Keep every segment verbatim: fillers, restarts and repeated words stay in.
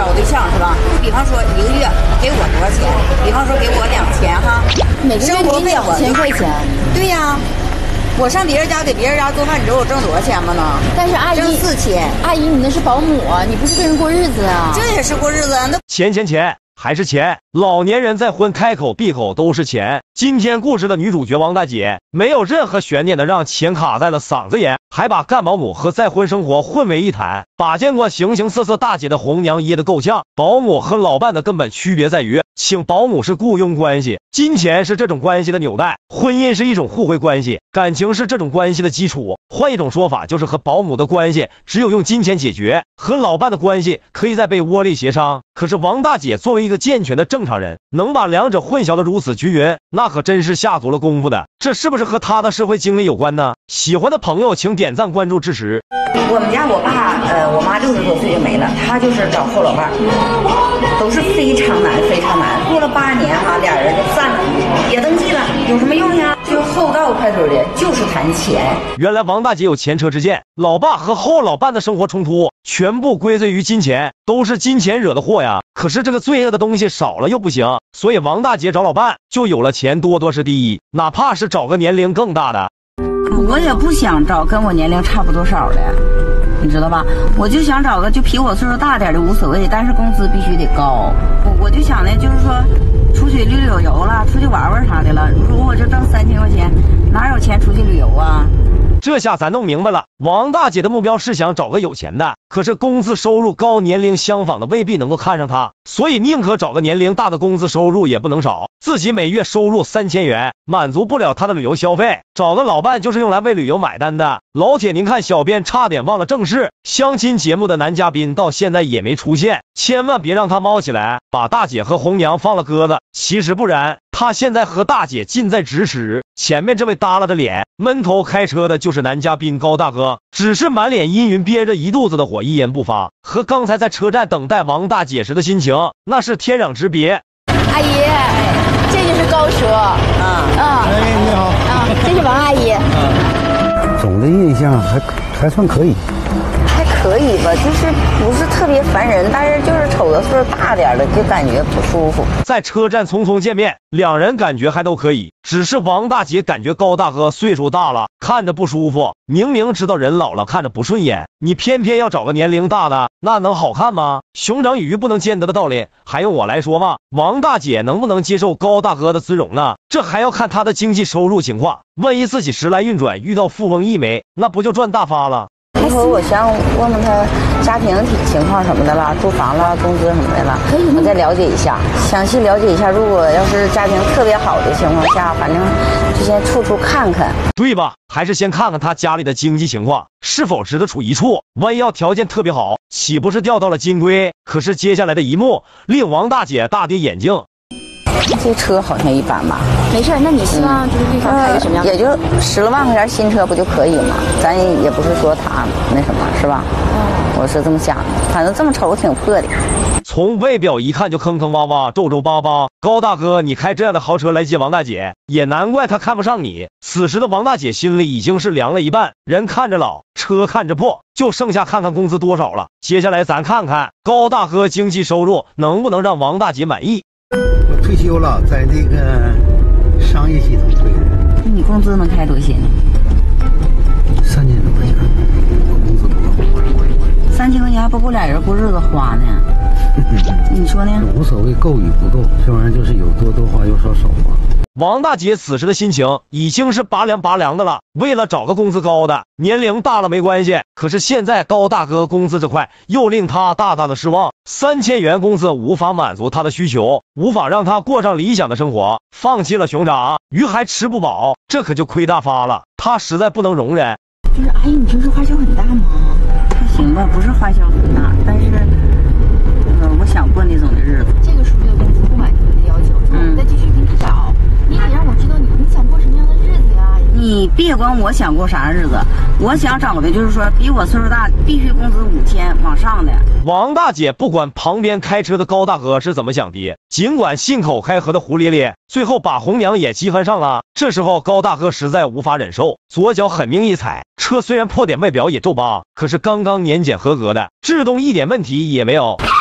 找对象是吧？比方说一个月给我多少钱？比方说给我两千哈， 每个月给两千块钱。 对呀。我上别人家给别人家做饭，你知道我挣多少钱吗呢？ 但是阿姨挣四千。 阿姨，你那是保姆啊，你不是跟人过日子啊？ 这也是过日子啊。那钱钱钱还是钱，老年人再婚开口闭口都是钱。今天故事的女主角王大姐没有任何悬念的让钱卡在了嗓子眼，还把干保姆和再婚生活混为一谈，把见过形形色色大姐的红娘噎得够呛。保姆和老伴的根本区别在于，请保姆是雇佣关系，金钱是这种关系的纽带，婚姻是一种互惠关系，感情是这种关系的基础。换一种说法，就是和保姆的关系只有用金钱解决，和老伴的关系可以在被窝里协商。可是王大姐作为一个健全的正常人，能把两者混淆的如此均匀，那可真是下足了功夫的。这是不是和她的社会经历有关呢？喜欢的朋友请点赞关注支持。 我们家我爸呃我妈六十多岁就没了，他就是找后老伴，都是非常难非常难。过了八年哈、啊，俩人就散了，也登记了，有什么用呀？就后到派出所的就是谈钱。 原来王大姐有前车之鉴，老爸和后老伴的生活冲突全部归罪于金钱，都是金钱惹的祸呀。可是这个罪恶的东西少了又不行，所以王大姐找老伴就有了钱多多是第一，哪怕是找个年龄更大的。 我也不想找跟我年龄差不多少的，你知道吧？我就想找个就比我岁数大点的无所谓，但是工资必须得高。我我就想呢，就是说出去旅旅游了，出去玩玩啥的了。如果我就挣三千块钱，哪有钱出去旅游啊？ 这下咱弄明白了，王大姐的目标是想找个有钱的，可是工资收入高、年龄相仿的未必能够看上她，所以宁可找个年龄大的，工资收入也不能少。自己每月收入三千元，满足不了她的旅游消费，找个老伴就是用来为旅游买单的。老铁，您看，小编差点忘了正事，相亲节目的男嘉宾到现在也没出现，千万别让他猫起来，把大姐和红娘放了鸽子。其实不然，他现在和大姐近在咫尺。前面这位耷拉着脸闷头开车的就是男嘉宾高大哥，只是满脸阴云，憋着一肚子的火，一言不发，和刚才在车站等待王大姐时的心情那是天壤之别。 阿姨，这就是高叔。 啊啊， 哎，你好。 啊，这是王阿姨。 啊，总的印象还还算可以。 还可以吧，就是不是特别烦人，但是就是瞅着岁数大点的就感觉不舒服。 在车站匆匆见面，两人感觉还都可以，只是王大姐感觉高大哥岁数大了，看着不舒服。明明知道人老了看着不顺眼，你偏偏要找个年龄大的，那能好看吗？熊掌与鱼不能兼得的道理还用我来说吗？王大姐能不能接受高大哥的姿容呢？这还要看她的经济收入情况，万一自己时来运转遇到富翁一枚，那不就赚大发了？ 一会儿我想问问他家庭情况什么的啦，住房啦，工资什么的啦，我再了解一下，详细了解一下。如果要是家庭特别好的情况下，反正就先处处看看， 对吧？还是先看看他家里的经济情况是否值得处一处，万一要条件特别好，岂不是钓到了金龟？可是接下来的一幕令王大姐大跌眼镜。 这车好像一般吧。 没事，那你希望就是对方开个什么样的、 嗯？也就十来万块钱新车不就可以吗？咱也不是说他那什么，是吧？嗯，我是这么想的。反正这么瞅挺破的。 从外表一看就坑坑洼洼、皱皱巴巴。高大哥，你开这样的豪车来接王大姐，也难怪他看不上你。此时的王大姐心里已经是凉了一半，人看着老，车看着破，就剩下看看工资多少了。接下来咱看看高大哥经济收入能不能让王大姐满意。 我退休了，在这个商业系统退的。 你工资能开多些呢？ 三千多块钱，我工资多高？ 三千块钱还不够俩人过日子花呢。你说呢？ 无所谓够与不够，这玩意儿就是有多多花，有少少花。 王大姐此时的心情已经是拔凉拔凉的了，为了找个工资高的，年龄大了没关系，可是现在高大哥工资这块又令他大大的失望，三千元工资无法满足他的需求，无法让他过上理想的生活，放弃了熊掌，鱼还吃不饱，这可就亏大发了，他实在不能容忍。 就是阿姨，你平时花销很大吗？ 还行吧，不是花销很大，但是呃，我想过那种的日子。 这个属于有公司不满意的要求，嗯，再继续给你找，你得让我知道你你想过什么样的日子呀？ 你别管我想过啥日子，我想找的就是说比我岁数大，必须工资五千往上的。 王大姐不管旁边开车的高大哥是怎么想的，尽管信口开河的胡咧咧，最后把红娘也稀罕上了。这时候高大哥实在无法忍受，左脚狠命一踩，车虽然破点，外表也皱巴，可是刚刚年检合格的，制动一点问题也没有。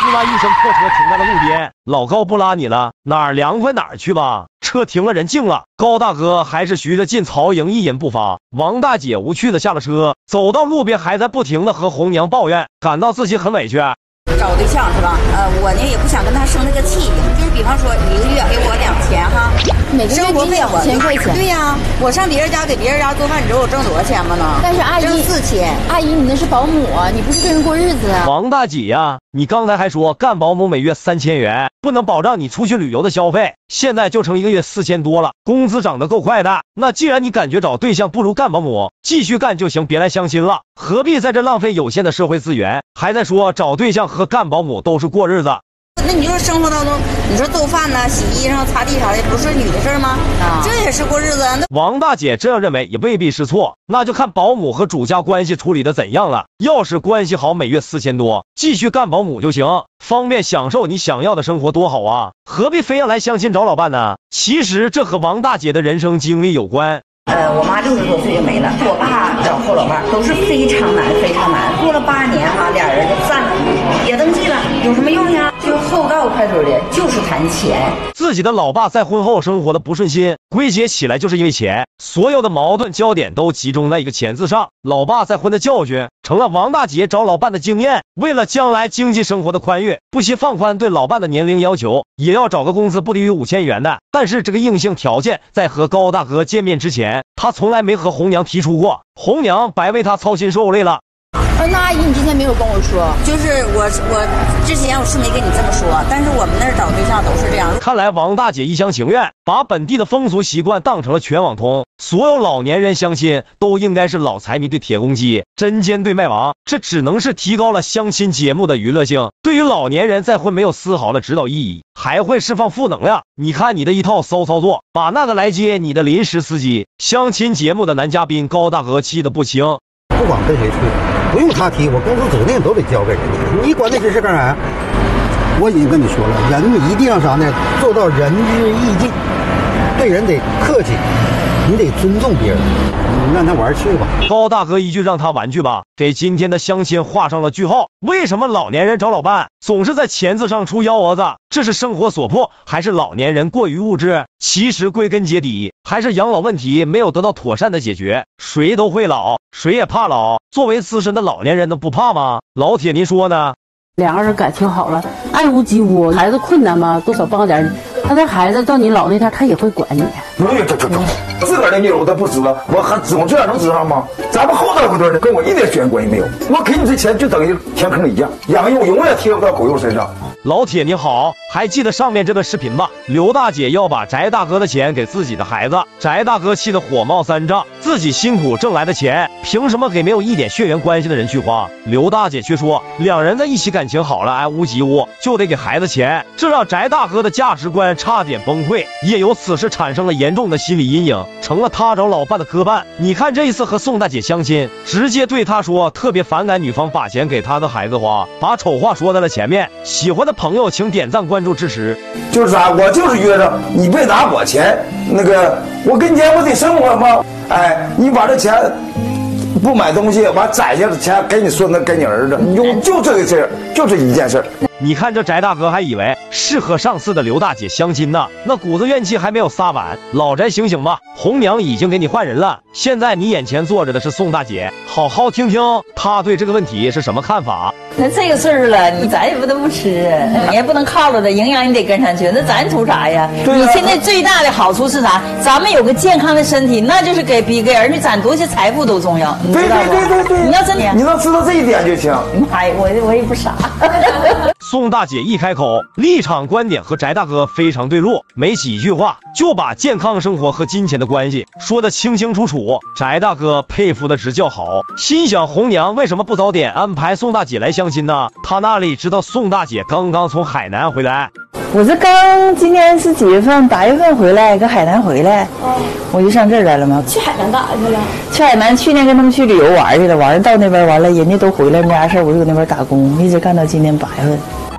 呼啦一声，破车停在了路边。老高不拉你了，哪儿凉快哪儿去吧。车停了，人静了，高大哥还是徐着进曹营，一言不发。王大姐无趣的下了车，走到路边，还在不停的和红娘抱怨，感到自己很委屈。 找对象是吧？呃，我呢也不想跟他生那个气，就是比方说一个月给我两千哈， 每个月生活费我两千块钱。 对呀、啊，我上别人家给别人家做饭，你知道我挣多少钱吗呢？ 但是阿姨挣四千。 阿姨，你那是保姆啊，你不是跟人过日子啊。 王大姐呀，你刚才还说干保姆每月三千元，不能保障你出去旅游的消费，现在就成一个月四千多了，工资涨得够快的。那既然你感觉找对象不如干保姆，继续干就行，别来相亲了，何必在这浪费有限的社会资源？还在说找对象和干保姆都是过日子。 那你说生活当中，你说做饭呐、洗衣裳、擦地啥的，不是女的事吗？啊，这也是过日子。那王大姐这样认为也未必是错，那就看保姆和主家关系处理的怎样了。要是关系好，每月四千多，继续干保姆就行，方便享受你想要的生活，多好啊！何必非要来相亲找老伴呢？其实这和王大姐的人生经历有关。 呃，我妈六十多岁就没了，我爸找后老伴都是非常难，非常难。过了八年哈，俩人就散了，也登记了，有什么用呀？就后告快嘴的，就是谈钱。 自己的老爸在婚后生活的不顺心，归结起来就是因为钱，所有的矛盾焦点都集中在一个钱字上。老爸再婚的教训，成了王大姐找老伴的经验。为了将来经济生活的宽裕，不惜放宽对老伴的年龄要求，也要找个工资不低于五千元的。但是这个硬性条件，在和高大哥见面之前，他从来没和红娘提出过，红娘白为他操心受累了。 呃，那阿姨，你之前没有跟我说， 就是我我之前我是没跟你这么说，但是我们那儿找对象都是这样。 看来王大姐一厢情愿，把本地的风俗习惯当成了全网通，所有老年人相亲都应该是老财迷对铁公鸡，针尖对麦芒，这只能是提高了相亲节目的娱乐性，对于老年人再婚没有丝毫的指导意义，还会释放负能量。你看你的一套骚操作，把那个来接你的临时司机，相亲节目的男嘉宾高大哥气得不轻。 不管跟谁处，不用他提，我工资指定都得交给人家。你管那些事干啥？我已经跟你说了，人一定要啥呢？做到仁至义尽，对人得客气，你得尊重别人，你让他玩去吧。 高大哥一句让他玩去吧，给今天的相亲画上了句号。为什么老年人找老伴总是在钱字上出幺蛾子？这是生活所迫，还是老年人过于物质？其实归根结底，还是养老问题没有得到妥善的解决。谁都会老，谁也怕老，作为资深的老年人能不怕吗？老铁您说呢？ 两个人感情好了，爱屋及乌，孩子困难吗？多少帮点他的孩子到你老那天，他也会管你。 哎呀，这这这，自个儿的女儿他不知道，我还指望这样能知道吗？咱们后头后头的跟我一点血缘关系没有，我给你这钱就等于填坑一样，养幼永远贴不到狗肉身上。 老铁你好，还记得上面这个视频吧？刘大姐要把翟大哥的钱给自己的孩子，翟大哥气得火冒三丈，自己辛苦挣来的钱，凭什么给没有一点血缘关系的人去花？刘大姐却说，两人在一起感情好了，爱屋及乌，就得给孩子钱，这让翟大哥的价值观差点崩溃，也由此事产生了严重的心理阴影，成了他找老伴的磕绊。你看这一次和宋大姐相亲，直接对他说特别反感女方把钱给他的孩子花，把丑话说在了前面。喜欢的朋友请点赞关注支持。 就是啥、啊，我就是约着你别拿我钱，那个我跟你钱我得生活吗？哎，你把这钱不买东西，完攒下的钱给你孙子给你儿子，你就就这个事儿，就这一件事儿。 你看这翟大哥还以为是和上次的刘大姐相亲呢，那股子怨气还没有撒完。老翟醒醒吧，红娘已经给你换人了，现在你眼前坐着的是宋大姐，好好听听她对这个问题是什么看法。 那这个事儿了，你咱也不能不吃，你也不能靠着的，营养你得跟上去，那咱图啥呀？ 对你现在最大的好处是啥？咱们有个健康的身体，那就是给比给儿女攒多些财富都重要，你知道不？ 对对对对对， 你要真你能知道这一点就行。 妈呀，我我也不傻。 宋大姐一开口，立场观点和翟大哥非常对路，没几句话就把健康生活和金钱的关系说得清清楚楚。翟大哥佩服的直叫好，心想红娘为什么不早点安排宋大姐来相亲呢？他那里知道宋大姐刚刚从海南回来。 我这刚今年是几月份？八月份回来，搁海南回来，哦，我就上这儿来了嘛。 去海南干啥去了？ 去海南，去年跟他们去旅游玩去了，完了到那边完了，人家都回来没啥事，我就搁那边打工，一直干到今年八月份。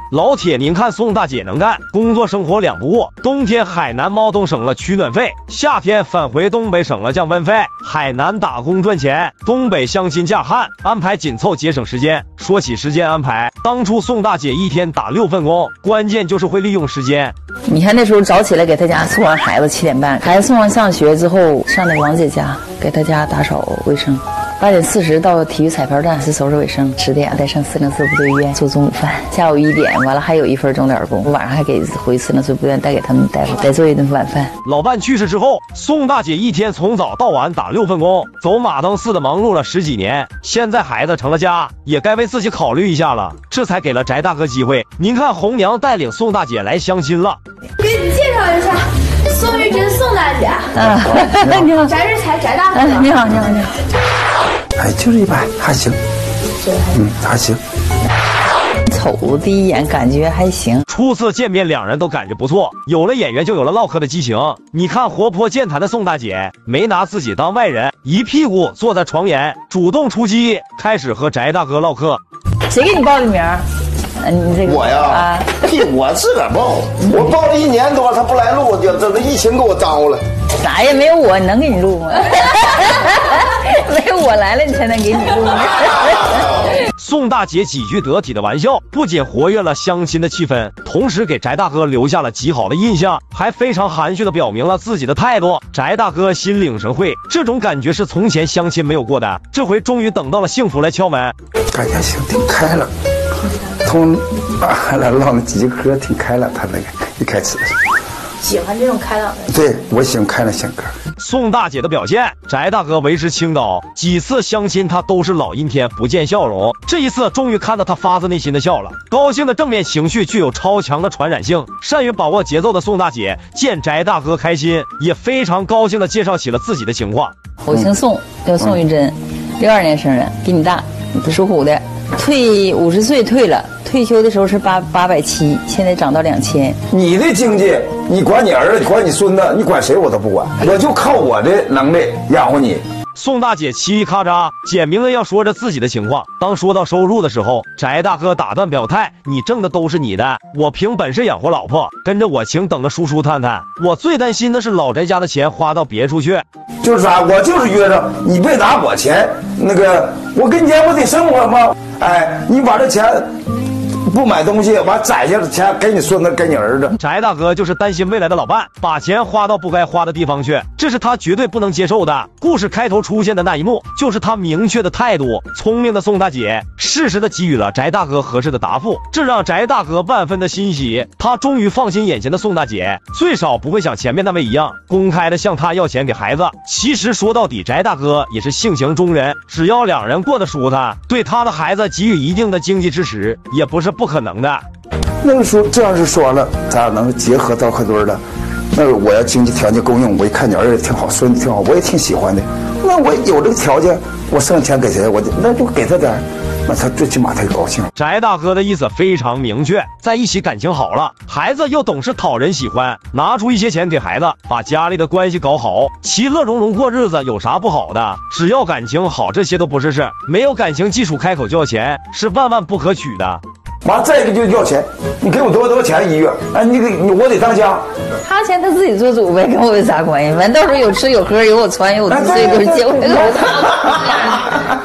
老铁，您看宋大姐能干，工作生活两不误。冬天海南猫冬省了取暖费，夏天返回东北省了降温费。海南打工赚钱，东北相亲嫁汉，安排紧凑节省时间。说起时间安排，当初宋大姐一天打六份工，关键就是会利用时间。 你看那时候早起来给他家送完孩子，七点半，孩子送完上学之后，上那王姐家给他家打扫卫生。八点四十到体育彩票站是收拾卫生，十点再上四零四部队医院做中午饭，下午一点完了还有一份钟点工，晚上还给回四零四部队带给他们大夫再做一顿晚饭。 老伴去世之后，宋大姐一天从早到晚打六份工，走马灯似的忙碌了十几年。现在孩子成了家，也该为自己考虑一下了，这才给了翟大哥机会。您看红娘带领宋大姐来相亲了， 给你介绍一下，宋玉珍宋大姐。 啊，你好， 翟日才翟大哥。 你好，你好，你好。 哎，就是一般，还行，嗯，还行。 瞅第一眼感觉还行， 初次见面两人都感觉不错，有了演员就有了唠嗑的激情。你看活泼健谈的宋大姐没拿自己当外人，一屁股坐在床沿，主动出击，开始和翟大哥唠嗑。 谁给你报的名？你这个我呀，啊、嘿，我自个儿报，我报了一年多，他不来录，就这这疫情给我糟了。 咋也没有我能给你录吗？没有我来了，你才能给你录。 宋大姐几句得体的玩笑，不仅活跃了相亲的气氛，同时给翟大哥留下了极好的印象，还非常含蓄的表明了自己的态度。翟大哥心领神会，这种感觉是从前相亲没有过的，这回终于等到了幸福来敲门。 感觉行，挺开朗，从啊来唠那几句嗑挺开朗，他那个一开始喜欢这种开朗的。 对，我喜欢开朗性格。 宋大姐的表现，翟大哥为之倾倒。几次相亲他都是老阴天不见笑容，这一次终于看到他发自内心的笑了。高兴的正面情绪具有超强的传染性，善于把握节奏的宋大姐见翟大哥开心，也非常高兴的介绍起了自己的情况。 我姓宋，叫宋玉珍，六二年生人，比你大，属虎的，退五十岁退了。退休的时候是八八百七，现在涨到两千。 你的经济，你管你儿子，你管你孙子，你管谁我都不管，我就靠我的能力养活你。 宋大姐嘁哩咔嚓简明的要说着自己的情况。当说到收入的时候，翟大哥打断表态：“你挣的都是你的，我凭本事养活老婆，跟着我请等着叔叔探探。我最担心的是老翟家的钱花到别处去。” 就是啥、啊，我就是约着你别拿我钱，那个我跟你家不得生活吗？哎，你把这钱。不买东西，完攒下的钱给你孙子，给你儿子。 翟大哥就是担心未来的老伴把钱花到不该花的地方去，这是他绝对不能接受的。故事开头出现的那一幕，就是他明确的态度。聪明的宋大姐适时的给予了翟大哥合适的答复，这让翟大哥万分的欣喜。他终于放心眼前的宋大姐，最少不会像前面那位一样公开的向他要钱给孩子。其实说到底，翟大哥也是性情中人，只要两人过得舒坦，对他的孩子给予一定的经济支持，也不是不可能的。 那个时候这要是说了，咱俩能结合到客堆了，那我要经济条件够用，我一看你儿子挺好，孙子挺好，我也挺喜欢的，那我有这个条件，我剩钱给谁，我就那就给他点，那他最起码他也高兴。 翟大哥的意思非常明确，在一起感情好了，孩子又懂事讨人喜欢，拿出一些钱给孩子，把家里的关系搞好，其乐融融过日子有啥不好的？只要感情好，这些都不是事。没有感情基础开口就要钱，是万万不可取的。 完再一个就要钱，你给我多多少钱一月？哎，你给我得当家。 他钱他自己做主呗，跟我有啥关系？完到时候有吃有喝，有我穿，有我自己给我接回来。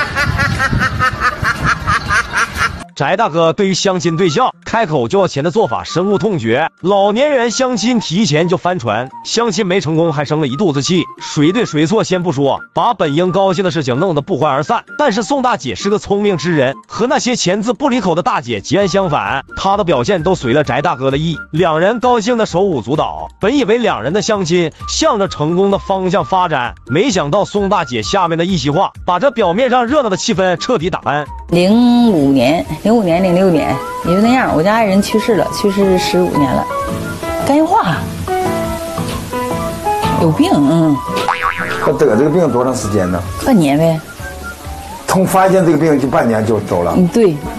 翟大哥对于相亲对象开口就要钱的做法深恶痛绝，老年人相亲提前就翻船，相亲没成功还生了一肚子气，谁对谁错先不说，把本应高兴的事情弄得不欢而散。但是宋大姐是个聪明之人，和那些钱字不离口的大姐截然相反，她的表现都随了翟大哥的意，两人高兴的手舞足蹈。本以为两人的相亲向着成功的方向发展，没想到宋大姐下面的一席话把这表面上热闹的气氛彻底打翻。 零五年零五年零六年也就那样，我家爱人去世了，去世十五年了，肝硬化，有病。嗯， 他得这个病多长时间呢？ 半年呗。 从发现这个病就半年就走了。 嗯，对，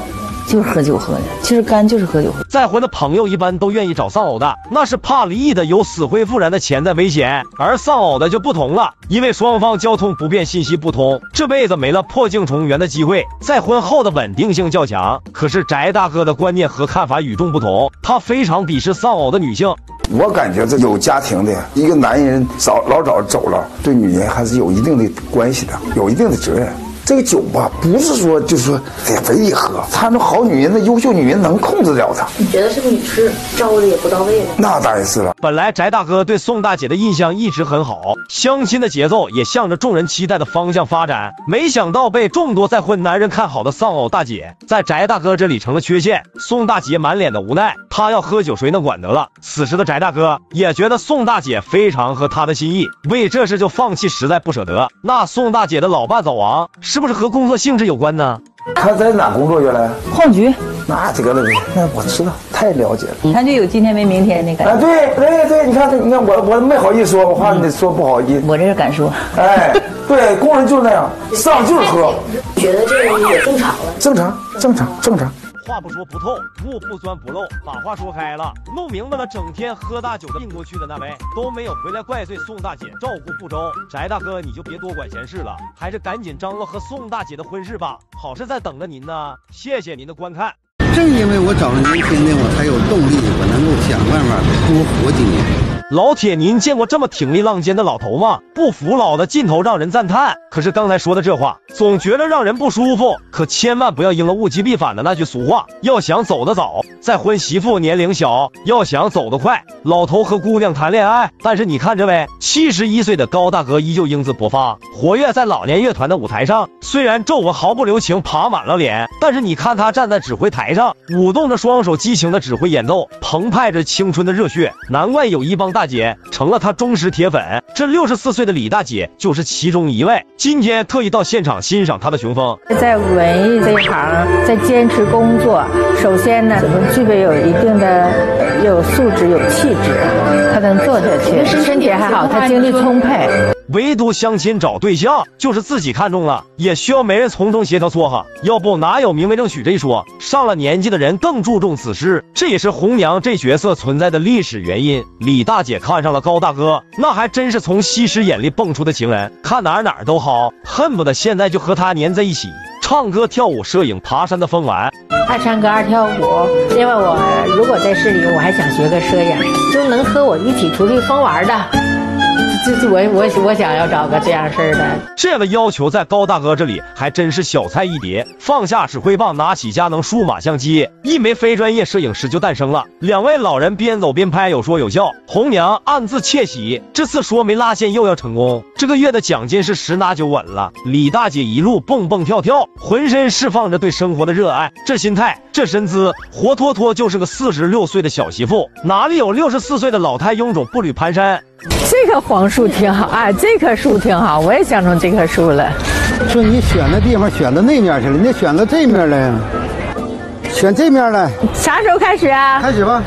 就是喝酒喝的，其实干就是喝酒喝。 再婚的朋友一般都愿意找丧偶的，那是怕离异的有死灰复燃的潜在危险，而丧偶的就不同了，因为双方交通不便，信息不通，这辈子没了破镜重圆的机会，再婚后的稳定性较强。可是翟大哥的观念和看法与众不同，他非常鄙视丧偶的女性。 我感觉这有家庭的一个男人早老早走了，对女人还是有一定的关系的，有一定的责任。这个酒吧不是说就是说得非得喝，她那好女人，那优秀女人能控制了她。 你觉得是个女士，照顾的也不到位了？ 那当然是了。 本来翟大哥对宋大姐的印象一直很好，相亲的节奏也向着众人期待的方向发展，没想到被众多再婚男人看好的丧偶大姐，在翟大哥这里成了缺陷。宋大姐满脸的无奈，她要喝酒谁能管得了？此时的翟大哥也觉得宋大姐非常合他的心意，为这事就放弃实在不舍得。那宋大姐的老伴早亡，是不是和工作性质有关呢？ 他在哪工作原来？ 矿局。 那这个了，那我知道，太了解了。 你看就有今天没明天那个。 哎，对对对，你看你看我我没好意思说，我怕你说不好意思。 我这是敢说。 哎，对，工人就是那样，上就是喝。 觉得这个也正常了？ 正常，正常，正常。 话不说不透，物不钻不漏，把话说开了，弄明白了，整天喝大酒的病过去的那位都没有回来怪罪宋大姐照顾不周。翟大哥你就别多管闲事了，还是赶紧张罗和宋大姐的婚事吧，好事在等着您呢。谢谢您的观看。 正因为我找了年轻的，我才有动力，我能够想办法多活几年。 老铁，您见过这么挺立浪尖的老头吗？不服老的劲头让人赞叹。可是刚才说的这话，总觉得让人不舒服。可千万不要应了物极必反的那句俗话，要想走得早，再婚媳妇年龄小；要想走得快，老头和姑娘谈恋爱。但是你看这位七十一岁的高大哥依旧英姿勃发，活跃在老年乐团的舞台上。虽然皱纹毫不留情爬满了脸，但是你看他站在指挥台上，舞动着双手，激情的指挥演奏，澎湃着青春的热血。难怪有一帮大姐成了他忠实铁粉，这六十四岁的李大姐就是其中一位。今天特意到现场欣赏她的雄风。 在文艺这一行，在坚持工作，首先呢，怎么具备有一定的有素质、有气质，她能做下去。身体还好，她精力充沛。 唯独相亲找对象，就是自己看中了，也需要媒人从中协调撮合，要不哪有明媒正娶这一说？上了年纪的人更注重此事，这也是红娘这角色存在的历史原因。李大姐看上了高大哥，那还真是从西施眼里蹦出的情人，看哪儿哪儿都好，恨不得现在就和他粘在一起，唱歌跳舞摄影爬山的疯玩。 爱唱歌爱跳舞，另外我如果在市里，我还想学个摄影，就能和我一起出去疯玩的。这是我我我想要找个这样事儿的。 这样的要求在高大哥这里还真是小菜一碟。放下指挥棒，拿起佳能数码相机，一枚非专业摄影师就诞生了。两位老人边走边拍，有说有笑，红娘暗自窃喜，这次说没拉线又要成功，这个月的奖金是十拿九稳了。李大姐一路蹦蹦跳跳，浑身释放着对生活的热爱，这心态这身姿，活脱脱就是个四十六岁的小媳妇，哪里有六十四岁的老太臃肿步履蹒跚。 这棵黄树挺好啊，这棵树挺好，我也想中这棵树了。 说你选的地方选到那面去了，你选到这面来，选这面来。 啥时候开始啊？ 开始吧。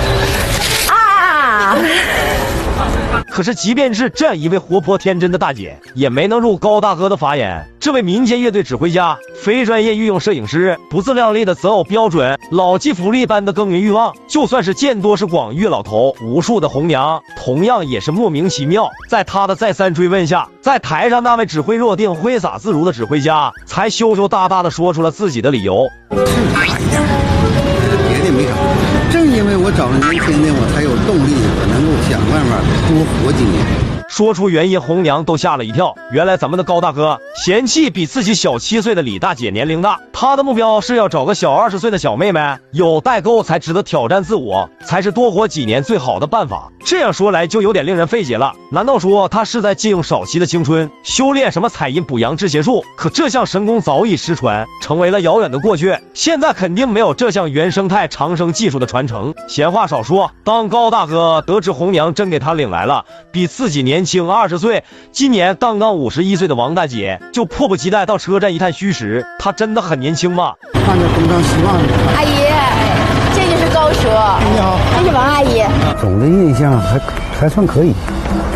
啊！ 可是即便是这样一位活泼天真的大姐，也没能入高大哥的法眼。这位民间乐队指挥家，非专业御用摄影师，不自量力的择偶标准，老骥伏枥般的耕耘欲望，就算是见多识广月老头无数的红娘，同样也是莫名其妙。在他的再三追问下，在台上那位指挥若定、挥洒自如的指挥家，才羞羞答答的说出了自己的理由。 是差一点，别的没啥。正因为我找了年轻的，我才有动力，我能够想办法多活几年。 说出原因，红娘都吓了一跳。原来咱们的高大哥嫌弃比自己小七岁的李大姐年龄大，他的目标是要找个小二十岁的小妹妹，有代沟才值得挑战自我，才是多活几年最好的办法。这样说来就有点令人费解了，难道说他是在借用少期的青春修炼什么采阴补阳治邪术？可这项神功早已失传，成为了遥远的过去，现在肯定没有这项原生态长生技术的传承。闲话少说，当高大哥得知红娘真给他领来了比自己年轻二十岁，今年刚刚五十一岁的王大姐，就迫不及待到车站一探虚实。她真的很年轻吗？ 看着东张西望。 阿姨，这就是高叔。 你好， 她是王阿姨。 总的印象还还算可以。 还可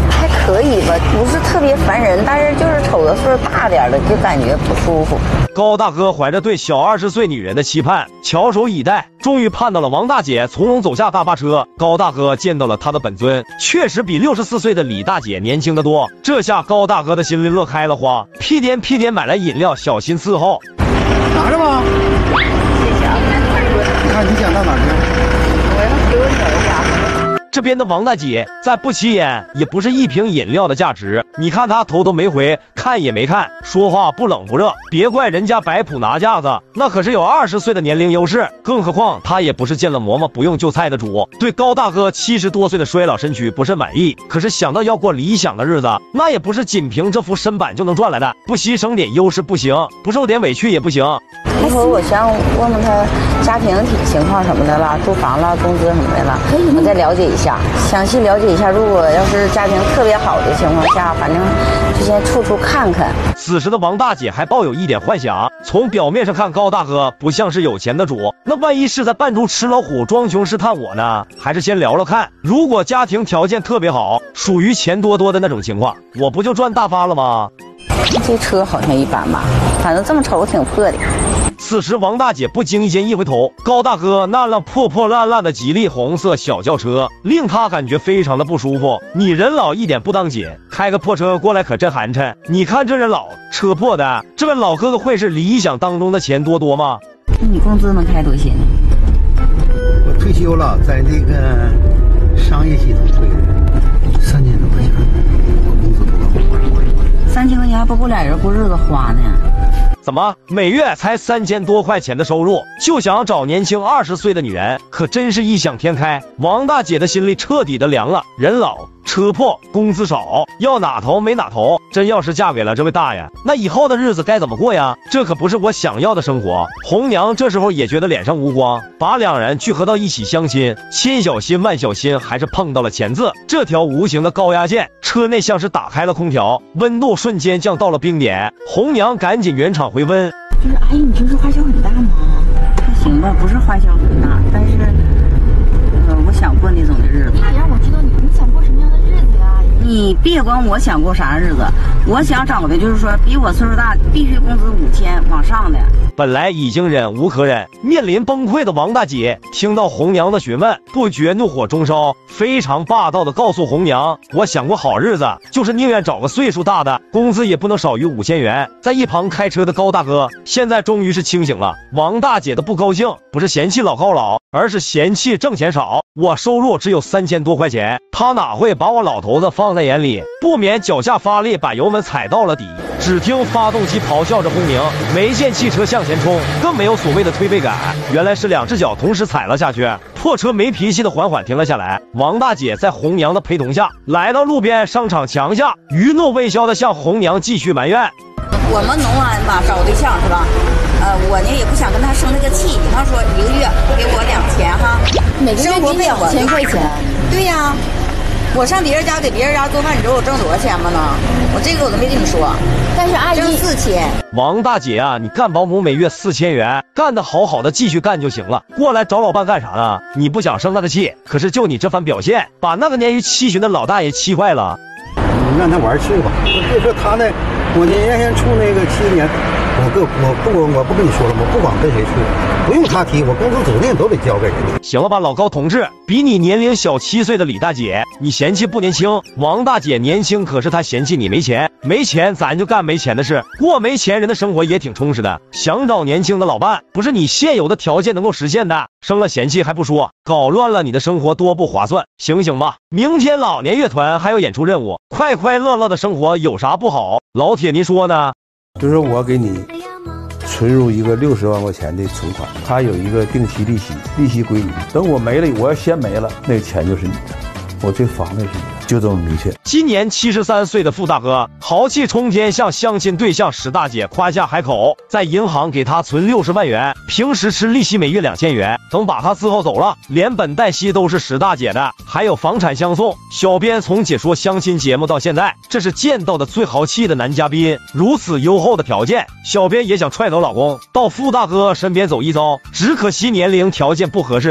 可以吧，不是特别烦人，但是就是瞅着岁数大点的就感觉不舒服。 高大哥怀着对小二十岁女人的期盼，翘首以待，终于盼到了王大姐从容走下大巴车。高大哥见到了他的本尊，确实比六十四岁的李大姐年轻得多。这下高大哥的心里乐开了花，屁颠屁颠买来饮料，小心伺候。 拿着吧。 谢谢啊。 你看你想到哪儿去？ 我要给我女儿家。 这边的王大姐再不起眼，也不是一瓶饮料的价值。你看她头都没回，看也没看，说话不冷不热。别怪人家摆谱拿架子，那可是有二十岁的年龄优势。更何况她也不是见了馍馍不用就菜的主，对高大哥七十多岁的衰老身躯不甚满意。可是想到要过理想的日子，那也不是仅凭这副身板就能赚来的，不牺牲点优势不行，不受点委屈也不行。 一会儿我想问问他家庭情况什么的啦，住房啦，工资什么的啦，我再了解一下，详细了解一下。如果要是家庭特别好的情况下，反正就先处处看看。 此时的王大姐还抱有一点幻想，从表面上看高大哥不像是有钱的主，那万一是在扮猪吃老虎装穷试探我呢？还是先聊聊看。如果家庭条件特别好，属于钱多多的那种情况，我不就赚大发了吗？ 这车好像一般吧，反正这么瞅挺破的。 此时王大姐不经意间一回头，高大哥那辆破破烂烂的吉利红色小轿车令她感觉非常的不舒服。你人老一点不当紧，开个破车过来可真寒碜。你看这人老车破的，这位老哥哥会是理想当中的钱多多吗？ 那你工资能开多些呢？ 我退休了，在那个商业系统退的，三千多块钱，我工资多高？ 三千块钱还不够俩人过日子花呢。 怎么每月才三千多块钱的收入，就想找年轻二十岁的女人，可真是异想天开。王大姐的心里彻底的凉了，人老车破工资少，要哪头没哪头。真要是嫁给了这位大爷，那以后的日子该怎么过呀？这可不是我想要的生活。红娘这时候也觉得脸上无光，把两人聚合到一起相亲，千小心万小心，还是碰到了钱字这条无形的高压线。车内像是打开了空调，温度瞬间降到了冰点。红娘赶紧原厂回温。 就是阿姨，你平时花销很大吗？ 还行吧，不是花销很大，但是呃，我想过那种的日子。 你得让我知道你你想过什么样的日子呀？ 你别管我想过啥日子，我想找的就是说比我岁数大，必须工资五千往上的。 本来已经忍无可忍，面临崩溃的王大姐听到红娘的询问，不觉怒火中烧，非常霸道的告诉红娘，我想过好日子，就是宁愿找个岁数大的，工资也不能少于五千元。在一旁开车的高大哥现在终于是清醒了，王大姐的不高兴不是嫌弃老高老，而是嫌弃挣钱少。我收入只有三千多块钱，他哪会把我老头子放在眼里，不免脚下发力，把油门踩到了底。只听发动机咆哮着轰鸣，没见汽车向前冲，更没有所谓的推背感，原来是两只脚同时踩了下去。破车没脾气的缓缓停了下来。王大姐在红娘的陪同下来到路边商场墙下，余怒未消的向红娘继续埋怨。 我们农安吧找对象是吧，呃我呢也不想跟他生那个气，比方说一个月给我两千哈， 每个月给两千块钱。 对呀，我上别人家给别人家做饭，你知道我挣多少钱吗呢？我这个我都没跟你说。 但是阿姨挣四千。 王大姐啊，你干保姆每月四千元，干得好好的继续干就行了。过来找老伴干啥呢？你不想生他的气，可是就你这番表现，把那个年逾七旬的老大爷气坏了。 你让他玩去吧，别说他那，我原先处那个七年，我跟我不我不跟你说了吗？不管跟谁处，不用他提，我工资指定都得交给人家。 行了吧，老高同志，比你年龄小七岁的李大姐，你嫌弃不年轻？王大姐年轻，可是她嫌弃你没钱，没钱咱就干没钱的事，过没钱人的生活也挺充实的。想找年轻的老伴，不是你现有的条件能够实现的。生了嫌弃还不说，搞乱了你的生活多不划算。醒醒吧，明天老年乐团还有演出任务，快快乐乐的生活有啥不好？老铁您说呢？ 就是我给你存入一个六十万块钱的存款，它有一个定期利息，利息归你。等我没了，我要先没了，那个钱就是你的，我这房子是你的，就这么明确。 今年七十三岁的傅大哥豪气冲天，向相亲对象史大姐夸下海口，在银行给他存六十万元，平时吃利息每月两千元，等把他伺候走了，连本带息都是史大姐的，还有房产相送。小编从解说相亲节目到现在，这是见到的最豪气的男嘉宾。如此优厚的条件，小编也想踹走老公，到傅大哥身边走一遭，只可惜年龄条件不合适。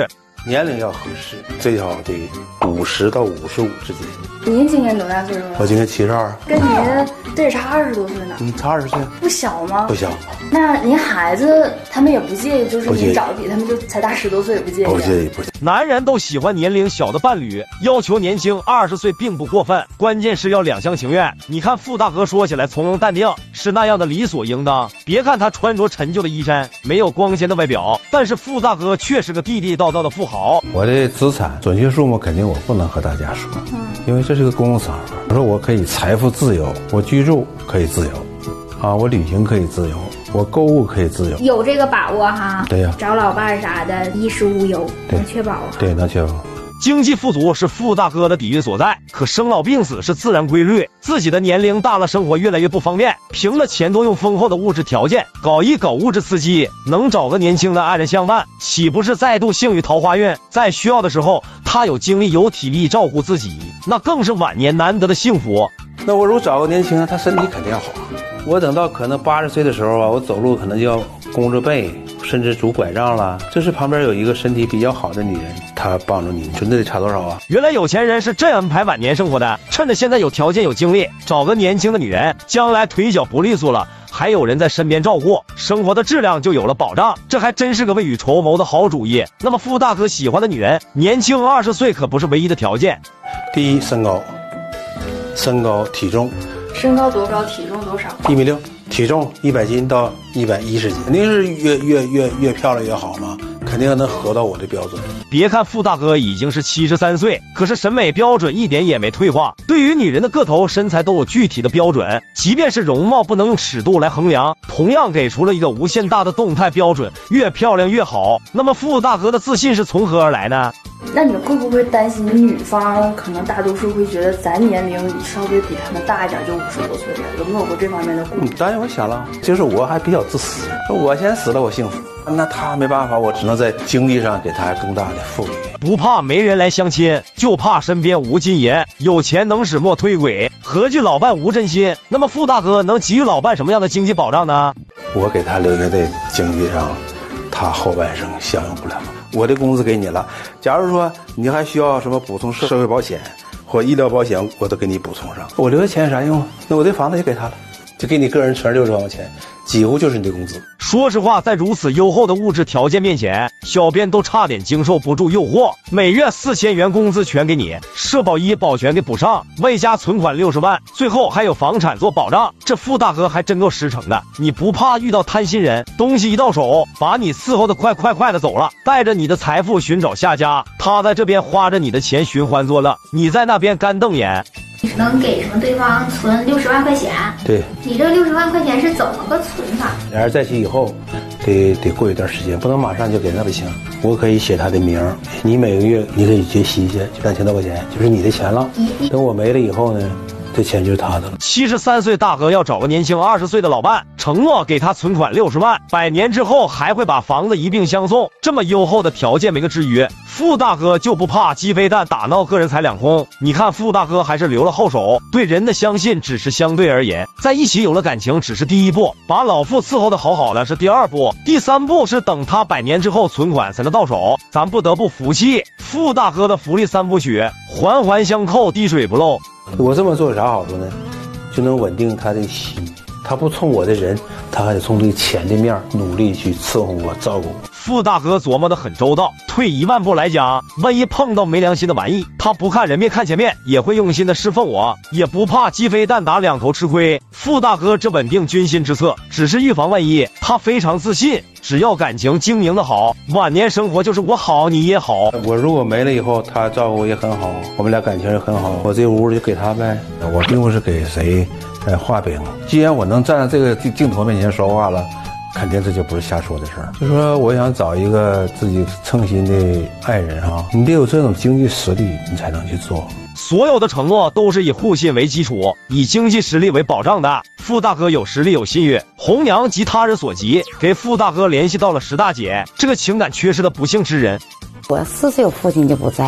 年龄要合适，最好得五十到五十五之间。 您今年多大岁数了？ 我今年七十二， 跟您这差二十多岁呢。 你差二十岁， 不小吗？ 不小。 那您孩子他们也不介意，就是您找的比他们就才大十多岁也不介意。 不介意，不介意。 男人都喜欢年龄小的伴侣，要求年轻二十岁并不过分，关键是要两厢情愿。你看傅大哥说起来从容淡定，是那样的理所应当。别看他穿着陈旧的衣衫，没有光鲜的外表，但是傅大哥却是个地地道道的富豪。 我的资产准确数目肯定我不能和大家说，嗯，因为这是个公共场合。我说我可以财富自由，我居住可以自由，啊，我旅行可以自由，我购物可以自由， 有这个把握哈。 对呀、啊， 找老伴啥的衣食无忧，能确保啊。 对，能确保。 经济富足是傅大哥的底蕴所在，可生老病死是自然规律。自己的年龄大了，生活越来越不方便，凭了钱多用丰厚的物质条件搞一搞物质刺激，能找个年轻的爱人相伴，岂不是再度幸运桃花运？在需要的时候，他有精力有体力照顾自己，那更是晚年难得的幸福。 那我如果找个年轻人，他身体肯定要好。我等到可能八十岁的时候啊，我走路可能就要弓着背，甚至拄拐杖了。这是旁边有一个身体比较好的女人，她帮助你，你说那得差多少啊？ 原来有钱人是这样安排晚年生活的，趁着现在有条件有精力，找个年轻的女人，将来腿脚不利索了，还有人在身边照顾，生活的质量就有了保障。这还真是个未雨绸缪的好主意。那么傅大哥喜欢的女人，年轻二十岁可不是唯一的条件。 第一，身高，身高体重。 身高多高，体重多少？ 一米六，体重一百斤到一百一十斤，肯定是越越越越漂亮越好嘛，肯定能合到我的标准。 别看傅大哥已经是七十三岁，可是审美标准一点也没退化。对于女人的个头、身材都有具体的标准，即便是容貌不能用尺度来衡量，同样给出了一个无限大的动态标准，越漂亮越好。那么傅大哥的自信是从何而来呢？ 那你会不会担心女方可能大多数会觉得咱年龄稍微比他们大一点，就五十多岁的，有没有过这方面的顾虑？ 嗯，当然我想了，就是我还比较自私，我先死了我幸福，那他没办法，我只能在经济上给他更大的富裕。 不怕没人来相亲，就怕身边无金银，有钱能使莫推诿，何惧老伴无真心。那么傅大哥能给予老伴什么样的经济保障呢？ 我给他留下的经济上，他后半生享用不了。我的工资给你了，假如说你还需要什么补充社会保险或医疗保险，我都给你补充上。我留下钱有啥用？那我这房子就给他了，就给你个人存六十万块钱，几乎就是你的工资。 说实话，在如此优厚的物质条件面前，小编都差点经受不住诱惑。每月四千元工资全给你，社保医保全给补上，外加存款六十万，最后还有房产做保障。这傅大哥还真够实诚的。你不怕遇到贪心人，东西一到手，把你伺候的快快快的走了，带着你的财富寻找下家。他在这边花着你的钱寻欢作乐，你在那边干瞪眼。 你能给什么对方存六十万块钱？ 对， 你这六十万块钱是怎么个存法？ 俩人在一起以后，得得过一段时间，不能马上就给，那不行。我可以写他的名，你每个月你可以结息去，两千多块钱就是你的钱了。等我没了以后呢，这钱就是他的了。 七十三岁大哥要找个年轻二十岁的老伴，承诺给他存款六十万，百年之后还会把房子一并相送。这么优厚的条件没个之余，傅大哥就不怕鸡飞蛋打闹个人财两空。你看傅大哥还是留了后手，对人的相信只是相对而言，在一起有了感情只是第一步，把老傅伺候的好好的是第二步，第三步是等他百年之后存款才能到手。咱不得不服气，傅大哥的福利三部曲环环相扣，滴水不漏。 我这么做有啥好处呢？就能稳定他的心，他不冲我的人，他还得冲对钱的面努力去伺候我照顾我。 傅大哥琢磨得很周到，退一万步来讲，万一碰到没良心的玩意，他不看人面看钱面，也会用心的侍奉我，也不怕鸡飞蛋打两头吃亏。傅大哥这稳定军心之策，只是预防万一，他非常自信，只要感情经营的好，晚年生活就是我好你也好。 我如果没了以后，他照顾我也很好，我们俩感情也很好，我这屋就给他呗，我并不是给谁呃画饼。既然我能站在这个镜头面前说话了，肯定这就不是瞎说的事儿。就说我想找一个自己称心的爱人啊，你得有这种经济实力，你才能去做。 所有的承诺都是以互信为基础，以经济实力为保障的。傅大哥有实力有信誉，红娘及他人所及，给傅大哥联系到了石大姐，这个情感缺失的不幸之人。 我四岁我父亲就不在了，八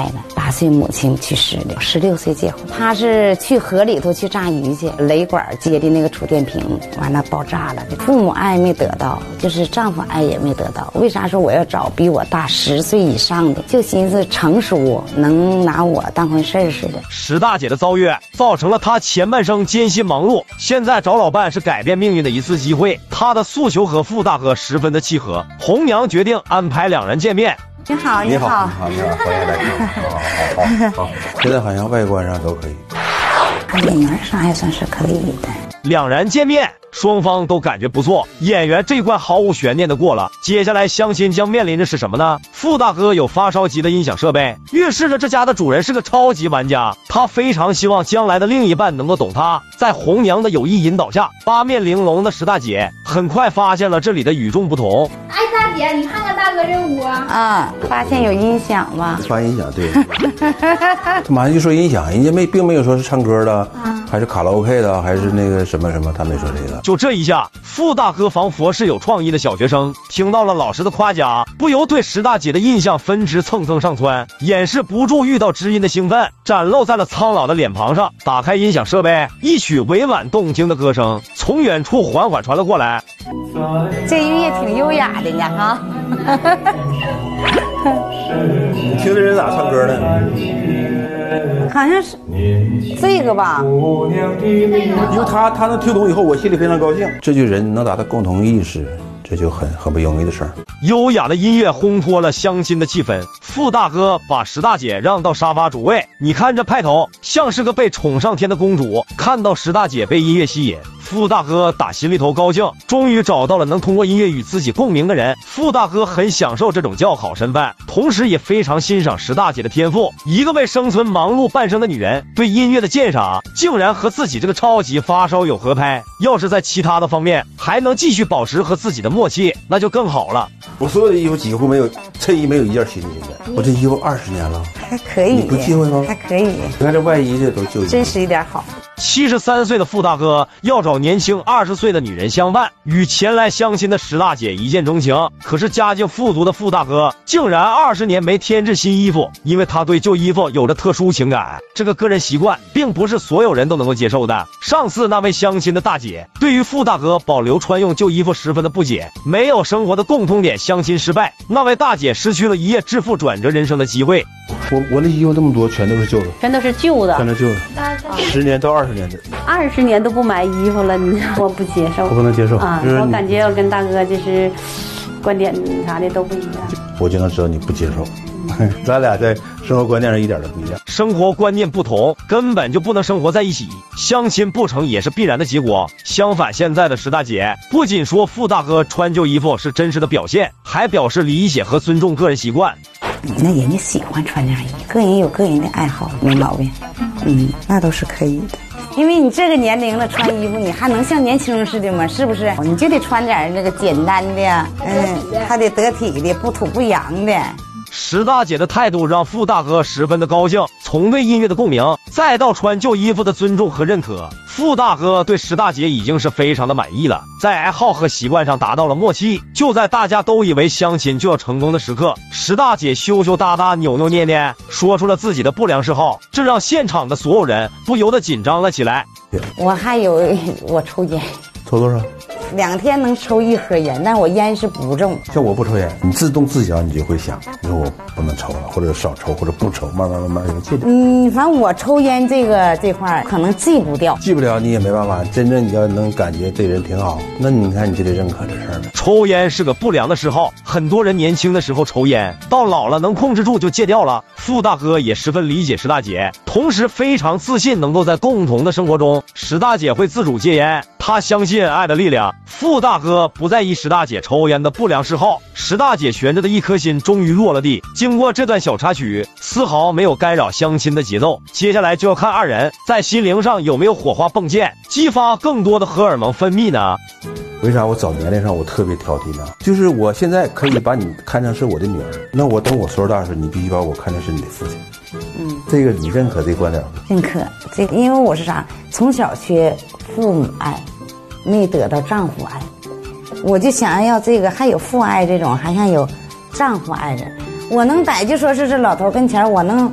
八岁母亲去世的，十六岁结婚。他是去河里头去炸鱼去，雷管接的那个储电瓶完了爆炸了，父母爱没得到，就是丈夫爱也没得到。为啥说我要找比我大十岁以上的？就寻思成熟，能拿我当回事儿似的。 石大姐的遭遇造成了她前半生艰辛忙碌，现在找老伴是改变命运的一次机会。她的诉求和傅大哥十分的契合，红娘决定安排两人见面。 你好， 你好， 好，你好，欢迎来看。好好好，现在好像外观上都可以， 里面上还算是可以的。 两人见面，双方都感觉不错，演员这一关毫无悬念的过了。接下来相亲将面临的是什么呢？傅大哥有发烧级的音响设备，预示着这家的主人是个超级玩家。他非常希望将来的另一半能够懂他。在红娘的有意引导下，八面玲珑的石大姐很快发现了这里的与众不同。 哎，大姐，你看看大哥这屋啊！ 啊，发现有音响吗？ 发音响，对。他马上就说音响，人家没并没有说是唱歌的，啊、还是卡拉 OK 的，还是那个什么什么，他没说这个。 就这一下，傅大哥仿佛是有创意的小学生，听到了老师的夸奖，不由对石大姐的印象分值蹭蹭上蹿，掩饰不住遇到知音的兴奋，展露在了苍老的脸庞上。打开音响设备，一曲委婉动听的歌声从远处缓缓传了过来。 这音乐挺优雅的呀，哈。 你听这人咋唱歌呢？ 好像是这个吧， 因为他他能听懂以后，我心里非常高兴。这就人能达到共同意识，这就很很不容易的事儿。 优雅的音乐烘托了相亲的气氛，傅大哥把石大姐让到沙发主位，你看这派头，像是个被宠上天的公主。看到石大姐被音乐吸引，傅大哥打心里头高兴，终于找到了能通过音乐与自己共鸣的人。傅大哥很享受这种叫好身份，同时也非常欣赏石大姐的天赋。一个为生存忙碌半生的女人，对音乐的鉴赏竟然和自己这个超级发烧友合拍。要是在其他的方面还能继续保持和自己的默契，那就更好了。 我所有的衣服几乎没有衬衣没有一件新的，现在我这衣服二十年了， 还可以， 你不忌讳吗？ 还可以， 你看这外衣这都旧衣， 真实一点好。 七十三岁的傅大哥要找年轻二十岁的女人相伴，与前来相亲的石大姐一见钟情。可是家境富足的傅大哥竟然二十年没添置新衣服，因为他对旧衣服有着特殊情感。这个个人习惯并不是所有人都能够接受的。上次那位相亲的大姐对于傅大哥保留穿用旧衣服十分的不解，没有生活的共通点，相亲失败，那位大姐失去了一夜致富转折人生的机会。 我我那衣服那么多，全都是旧的， 全都是旧的， 全都是旧的，十年到二十年的， 二十年都不买衣服了，你我不接受， 我不能接受啊！我感觉我跟大哥就是观点啥的都不一样， 我就能知道你不接受。咱俩在生活观念上一点都不一样， 生活观念不同，根本就不能生活在一起，相亲不成也是必然的结果。相反，现在的石大姐不仅说傅大哥穿旧衣服是真实的表现，还表示理解和尊重个人习惯。 那人家喜欢穿这样衣服，个人有个人的爱好，没毛病。嗯，那都是可以的。因为你这个年龄了，穿衣服你还能像年轻人似的吗？是不是？你就得穿点那个简单的，嗯，还得得体的，不土不洋的。 石大姐的态度让傅大哥十分的高兴，从对音乐的共鸣，再到穿旧衣服的尊重和认可，傅大哥对石大姐已经是非常的满意了，在爱好和习惯上达到了默契。就在大家都以为相亲就要成功的时刻，石大姐羞羞答答、扭扭捏捏说出了自己的不良嗜好，这让现场的所有人不由得紧张了起来。 我还有我抽烟， 抽多少？ 两天能抽一盒烟，但我烟是不重。 像我不抽烟，你自动自觉你就会想，你说我不能抽了，或者少抽，或者不抽，慢慢慢慢就戒掉。 嗯，反正我抽烟这个这块可能戒不掉， 戒不了你也没办法。真正你要能感觉这人挺好，那你看你就得认可这事儿了。 抽烟是个不良的嗜好，很多人年轻的时候抽烟，到老了能控制住就戒掉了。傅大哥也十分理解石大姐，同时非常自信能够在共同的生活中，石大姐会自主戒烟。他相信爱的力量。傅大哥不在意石大姐抽烟的不良嗜好，石大姐悬着的一颗心终于落了地。经过这段小插曲，丝毫没有干扰相亲的节奏。接下来就要看二人在心灵上有没有火花迸溅，激发更多的荷尔蒙分泌呢？ 为啥我早年龄上我特别挑剔呢？就是我现在可以把你看成是我的女儿，那我等我岁数大时，你必须把我看成是你的父亲。嗯，这个你认可这个观点吗？ 认可。这个因为我是啥，从小缺父母爱，没得到丈夫爱，我就想要这个，还有父爱这种，还想有丈夫爱人。我能逮就说是这老头跟前，我能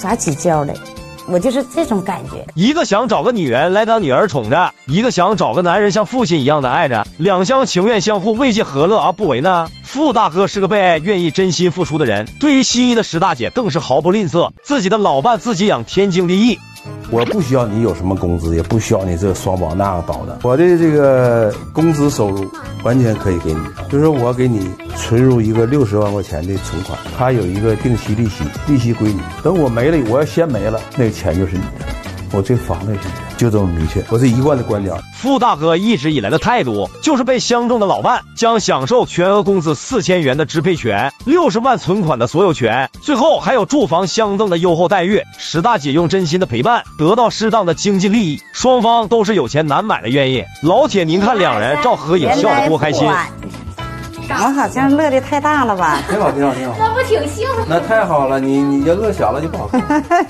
撒起娇来，我就是这种感觉。 一个想找个女人来当女儿宠着，一个想找个男人像父亲一样的爱着，两厢情愿相互，为借何乐而不为呢？傅大哥是个被爱、愿意真心付出的人，对于心仪的石大姐更是毫不吝啬，自己的老伴自己养，天经地义。 我不需要你有什么工资，也不需要你这个双保那个保的，我的这个工资收入完全可以给你，就是我给你存入一个六十万块钱的存款，它有一个定期利息，利息归你，等我没了，我要先没了，那个钱就是你的，我这房子是你的，就这么明确，我这一贯的观点。 傅大哥一直以来的态度就是被相中的老伴将享受全额工资四千元的支配权、六十万存款的所有权，最后还有住房相赠的优厚待遇。石大姐用真心的陪伴得到适当的经济利益，双方都是有钱难买的愿意。老铁，您看两人照合影笑得多开心。 我好像乐的太大了吧？ 挺好，挺好，挺好。 那不挺幸福？ 那太好了，你你要乐小了就不好看。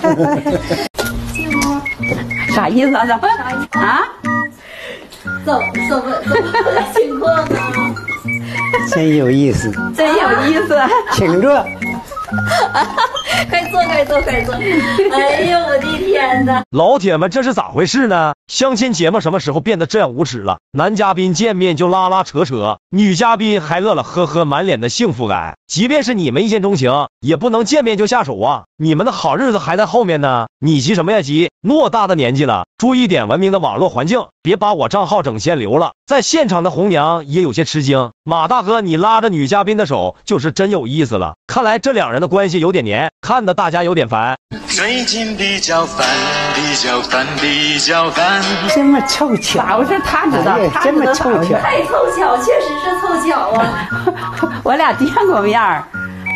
啥意思啊？怎么啊？ 怎么怎么怎么情况啊？ 真有意思， 真有意思， 请坐。 快坐，快坐，快坐！哎呦，我的天哪！ 老铁们，这是咋回事呢？相亲节目什么时候变得这样无耻了？男嘉宾见面就拉拉扯扯，女嘉宾还乐乐呵呵，满脸的幸福感。即便是你们一见钟情，也不能见面就下手啊！你们的好日子还在后面呢，你急什么呀急？偌大的年纪了，注意点文明的网络环境，别把我账号整限流了。在现场的红娘也有些吃惊，马大哥，你拉着女嘉宾的手就是真有意思了。看来这两人的关系有点黏，看得大家有点烦。 最近比较烦，比较烦，比较烦。 这么凑巧， 咋回事？他知道， 哎、 他这么凑巧， 太凑巧，确实是凑巧啊！ 我俩见过面儿。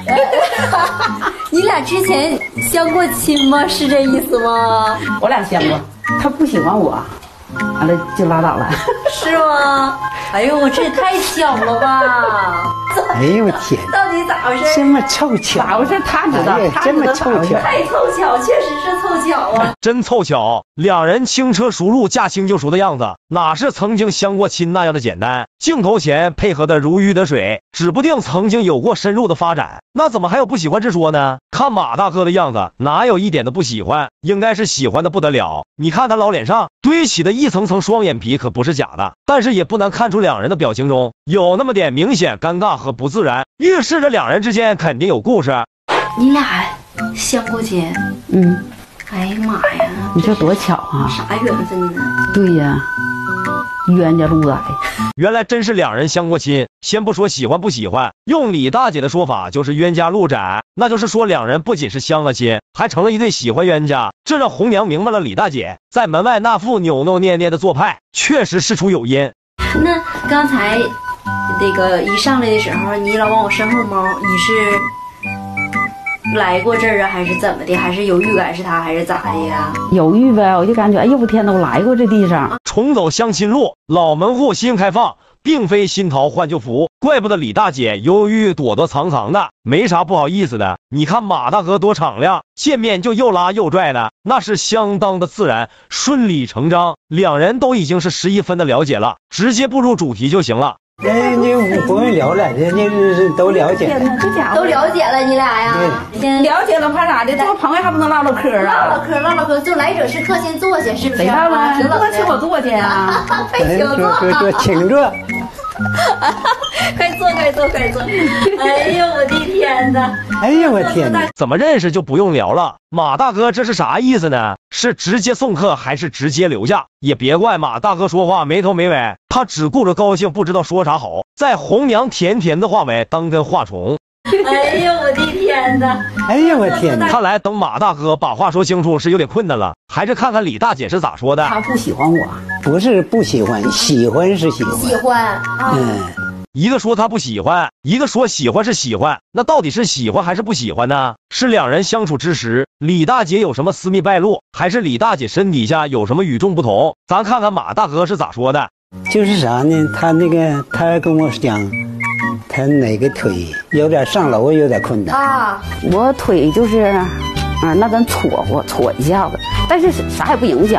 你俩之前相过亲吗？是这意思吗？ 我俩相过，他不喜欢我，完了就拉倒了。 是吗？哎呦，我这也太巧了吧！ 哎呦我天， 到底咋回事？ 这么凑巧， 咋回事？他知道， 哎、这么凑巧， 太凑巧，确实是凑巧啊！ 真凑巧，两人轻车熟路、驾轻就熟的样子，哪是曾经相过亲那样的简单？镜头前配合的如鱼得水，指不定曾经有过深入的发展，那怎么还有不喜欢之说呢？看马大哥的样子，哪有一点的不喜欢？应该是喜欢的不得了。你看他老脸上堆起的一层层双眼皮可不是假的，但是也不难看出两人的表情中有那么点明显尴尬和不自然，预示着两人之间肯定有故事。 你俩相过亲？ 嗯。 哎呀妈呀！ 你说多巧啊！ 啥缘分呢？ 对呀，冤家路窄。 原来真是两人相过亲。先不说喜欢不喜欢，用李大姐的说法就是冤家路窄，那就是说两人不仅是相了亲，还成了一对喜欢冤家。这让红娘明白了李大姐在门外那副扭扭捏捏的做派，确实事出有因。 那刚才那个一上来的时候，你老往我身后猫，你是来过这儿啊，还是怎么的？还是有预感是他，还是咋的呀？ 犹豫呗，我就感觉，哎呦我天哪，我来过这地上。 重走相亲路，老门户新开放，并非新桃换旧符，怪不得李大姐犹豫躲躲藏藏的，没啥不好意思的。你看马大哥多敞亮，见面就又拉又拽的，那是相当的自然，顺理成章。两人都已经是十一分的了解了，直接步入主题就行了。 人家不用聊了，人家是都了解了， 都了解了，你俩呀？ 了解了，怕咋的？做朋友还不能唠唠嗑啊？ 唠唠嗑，唠唠嗑，就来者是客，先坐下，是不是？ 谁唠了？快请我坐去啊！ 快请坐， 说说请坐。 快坐，快坐，快坐！哎呦，我的天哪！ 哎呀，我天哪！ 怎么认识就不用聊了？马大哥这是啥意思呢？是直接送客还是直接留下？也别怪马大哥说话没头没尾，他只顾着高兴，不知道说啥好。在红娘甜甜的话尾当根话虫。 哎呦，我的天哪！ 哎呀，我天哪！ 看来等马大哥把话说清楚是有点困难了，还是看看李大姐是咋说的。 他不喜欢我， 不是不喜欢，喜欢是喜欢， 喜欢啊。 嗯， 一个说他不喜欢，一个说喜欢是喜欢，那到底是喜欢还是不喜欢呢？是两人相处之时，李大姐有什么私密败露，还是李大姐身底下有什么与众不同？咱看看马大哥是咋说的。 就是啥呢？他那个他跟我讲，他哪个腿有点上楼，有点困难啊。 我腿就是，啊，那咱搓搓搓一下子，但是啥也不影响。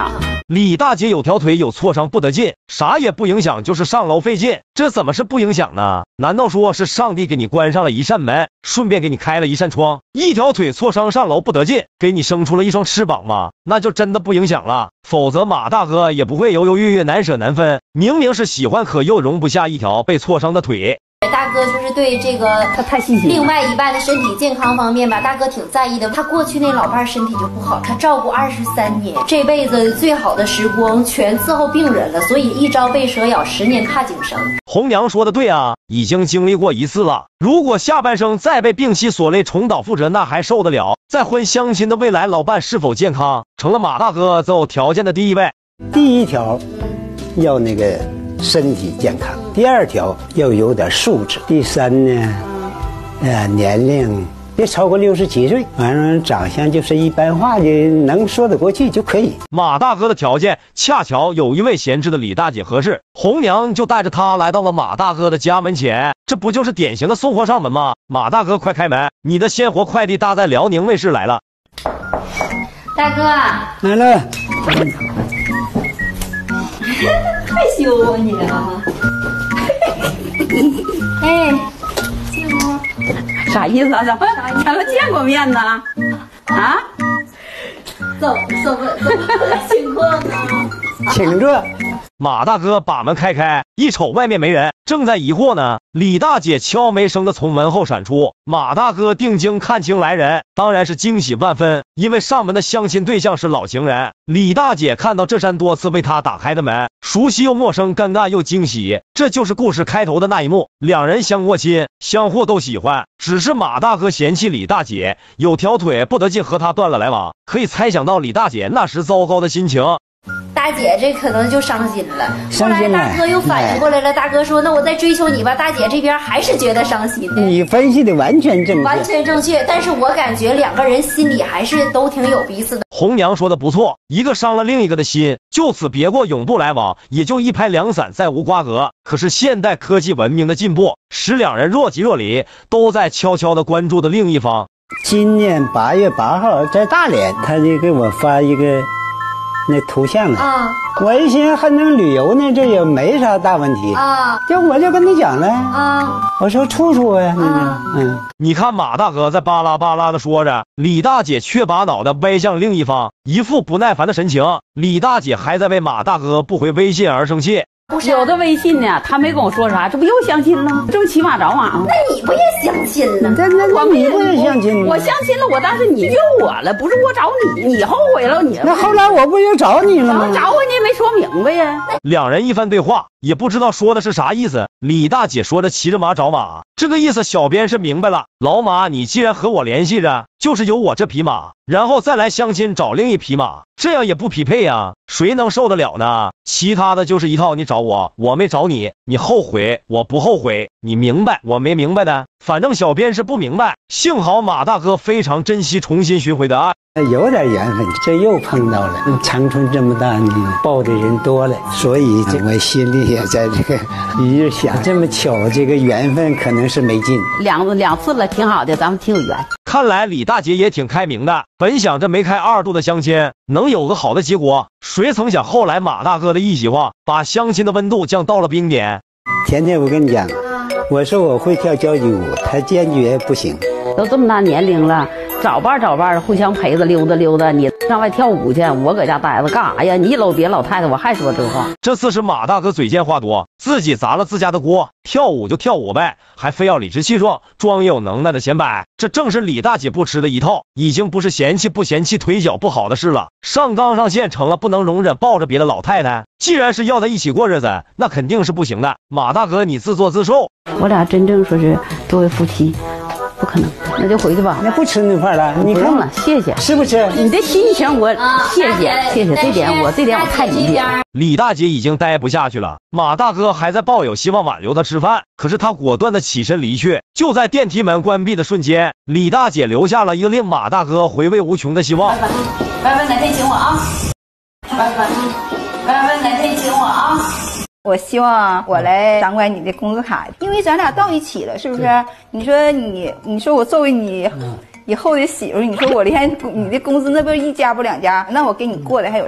李大姐有条腿有挫伤不得劲，啥也不影响，就是上楼费劲，这怎么是不影响呢？难道说是上帝给你关上了一扇门，顺便给你开了一扇窗？一条腿挫伤上楼不得劲，给你生出了一双翅膀吗？那就真的不影响了，否则马大哥也不会犹犹豫豫难舍难分，明明是喜欢，可又容不下一条被挫伤的腿。 大哥就是对这个他太细心， 另外一半的身体健康方面吧，大哥挺在意的。他过去那老伴身体就不好，他照顾二十三年，这辈子最好的时光全伺候病人了，所以一朝被蛇咬，十年怕井绳。 红娘说的对啊，已经经历过一次了，如果下半生再被病气所累重蹈覆辙，那还受得了？再婚相亲的未来老伴是否健康，成了马大哥择偶条件的第一位。 第一条，要那个身体健康；第二条要有点素质；第三呢，呃，年龄别超过六十七岁，完了长相就是一般化的，能说得过去就可以。 马大哥的条件恰巧有一位闲置的李大姐合适，红娘就带着他来到了马大哥的家门前，这不就是典型的送货上门吗？马大哥快开门，你的鲜活快递搭载辽宁卫视来了。 大哥来了。 害羞啊你啊！哎，进屋。 啥意思啊？咱们咱们见过面呢？啊？ 怎怎么怎么个情况呢？ 请坐。 马大哥把门开开，一瞅外面没人，正在疑惑呢。李大姐悄没声的从门后闪出，马大哥定睛看清来人，当然是惊喜万分，因为上门的相亲对象是老情人。李大姐看到这扇多次为他打开的门，熟悉又陌生，尴尬又惊喜，这就是故事开头的那一幕。两人相过亲，相互都喜欢，只是马大哥嫌弃李大姐有条腿不得劲，和他断了来往，可以猜想到李大姐那时糟糕的心情。 大姐这可能就伤心了， 伤心了。 后来大哥又反应过来了，大哥说：“那我再追求你吧。”大姐这边还是觉得伤心的。 你分析的完全正确， 完全正确。但是我感觉两个人心里还是都挺有彼此的。 红娘说的不错，一个伤了另一个的心，就此别过，永不来往，也就一拍两散，再无瓜葛。可是现代科技文明的进步，使两人若即若离，都在悄悄的关注的另一方。 今年八月八号在大连，他就给我发一个那图像了啊， 我一寻思还能旅游呢，这也没啥大问题啊。 就我就跟他讲了啊， 我说处处呀，那个嗯， 你看马大哥在巴拉巴拉的说着，李大姐却把脑袋歪向另一方，一副不耐烦的神情。李大姐还在为马大哥不回微信而生气。 有的微信呢，他没跟我说啥，这不又相亲了吗？这不骑马找马吗？ 那你不也相亲了？ 那那我你不也相亲了？ 我相亲了，我当时你约我了，不是我找你，你后悔了，你那后来我不又找你了吗？ 找我你也没说明白呀。 两人一番对话，也不知道说的是啥意思。李大姐说着骑着马找马，这个意思小编是明白了。老马，你既然和我联系着，就是有我这匹马，然后再来相亲找另一匹马，这样也不匹配呀，谁能受得了呢？其他的就是一套，你找我，我没找你，你后悔，我不后悔，你明白，我没明白的，反正小编是不明白。幸好马大哥非常珍惜重新寻回的爱。 有点缘分，这又碰到了。长春这么大，你报的人多了，所以这我心里也在这个一直想，这么巧，这个缘分可能是没尽。 两两次了，挺好的，咱们挺有缘。 看来李大姐也挺开明的，本想着没开二度的相亲能有个好的结果，谁曾想后来马大哥的一席话，把相亲的温度降到了冰点。 甜甜，我跟你讲，我说我会跳交际舞，他坚决不行。 都这么大年龄了，找伴找伴，互相陪着溜达溜达。你上外跳舞去，我搁家待着干啥呀？你搂别老太太，我还说这话。 这次是马大哥嘴贱话多，自己砸了自家的锅，跳舞就跳舞呗，还非要理直气壮，装有能耐的显摆。这正是李大姐不吃的一套，已经不是嫌弃不嫌弃腿脚不好的事了，上纲上线成了不能容忍抱着别的老太太。既然是要在一起过日子，那肯定是不行的。马大哥，你自作自受。 我俩真正说是作为夫妻，不可能。那就回去吧。 那不吃那块了，你看了，谢谢， 吃不吃？ 你的心情我谢谢谢谢，这点我这点我太理解了。 李大姐已经待不下去了，马大哥还在抱有希望挽留她吃饭，可是他果断的起身离去。就在电梯门关闭的瞬间，李大姐留下了一个令马大哥回味无穷的希望。 拜拜，哪天请我啊？拜拜，拜拜，哪天请我啊？ 我希望我来掌管你的工资卡，因为咱俩到一起了，是不是？你说你，你说我作为你以后的媳妇，你说我连你的工资那不是一家不两家，那我给你过的还有啥？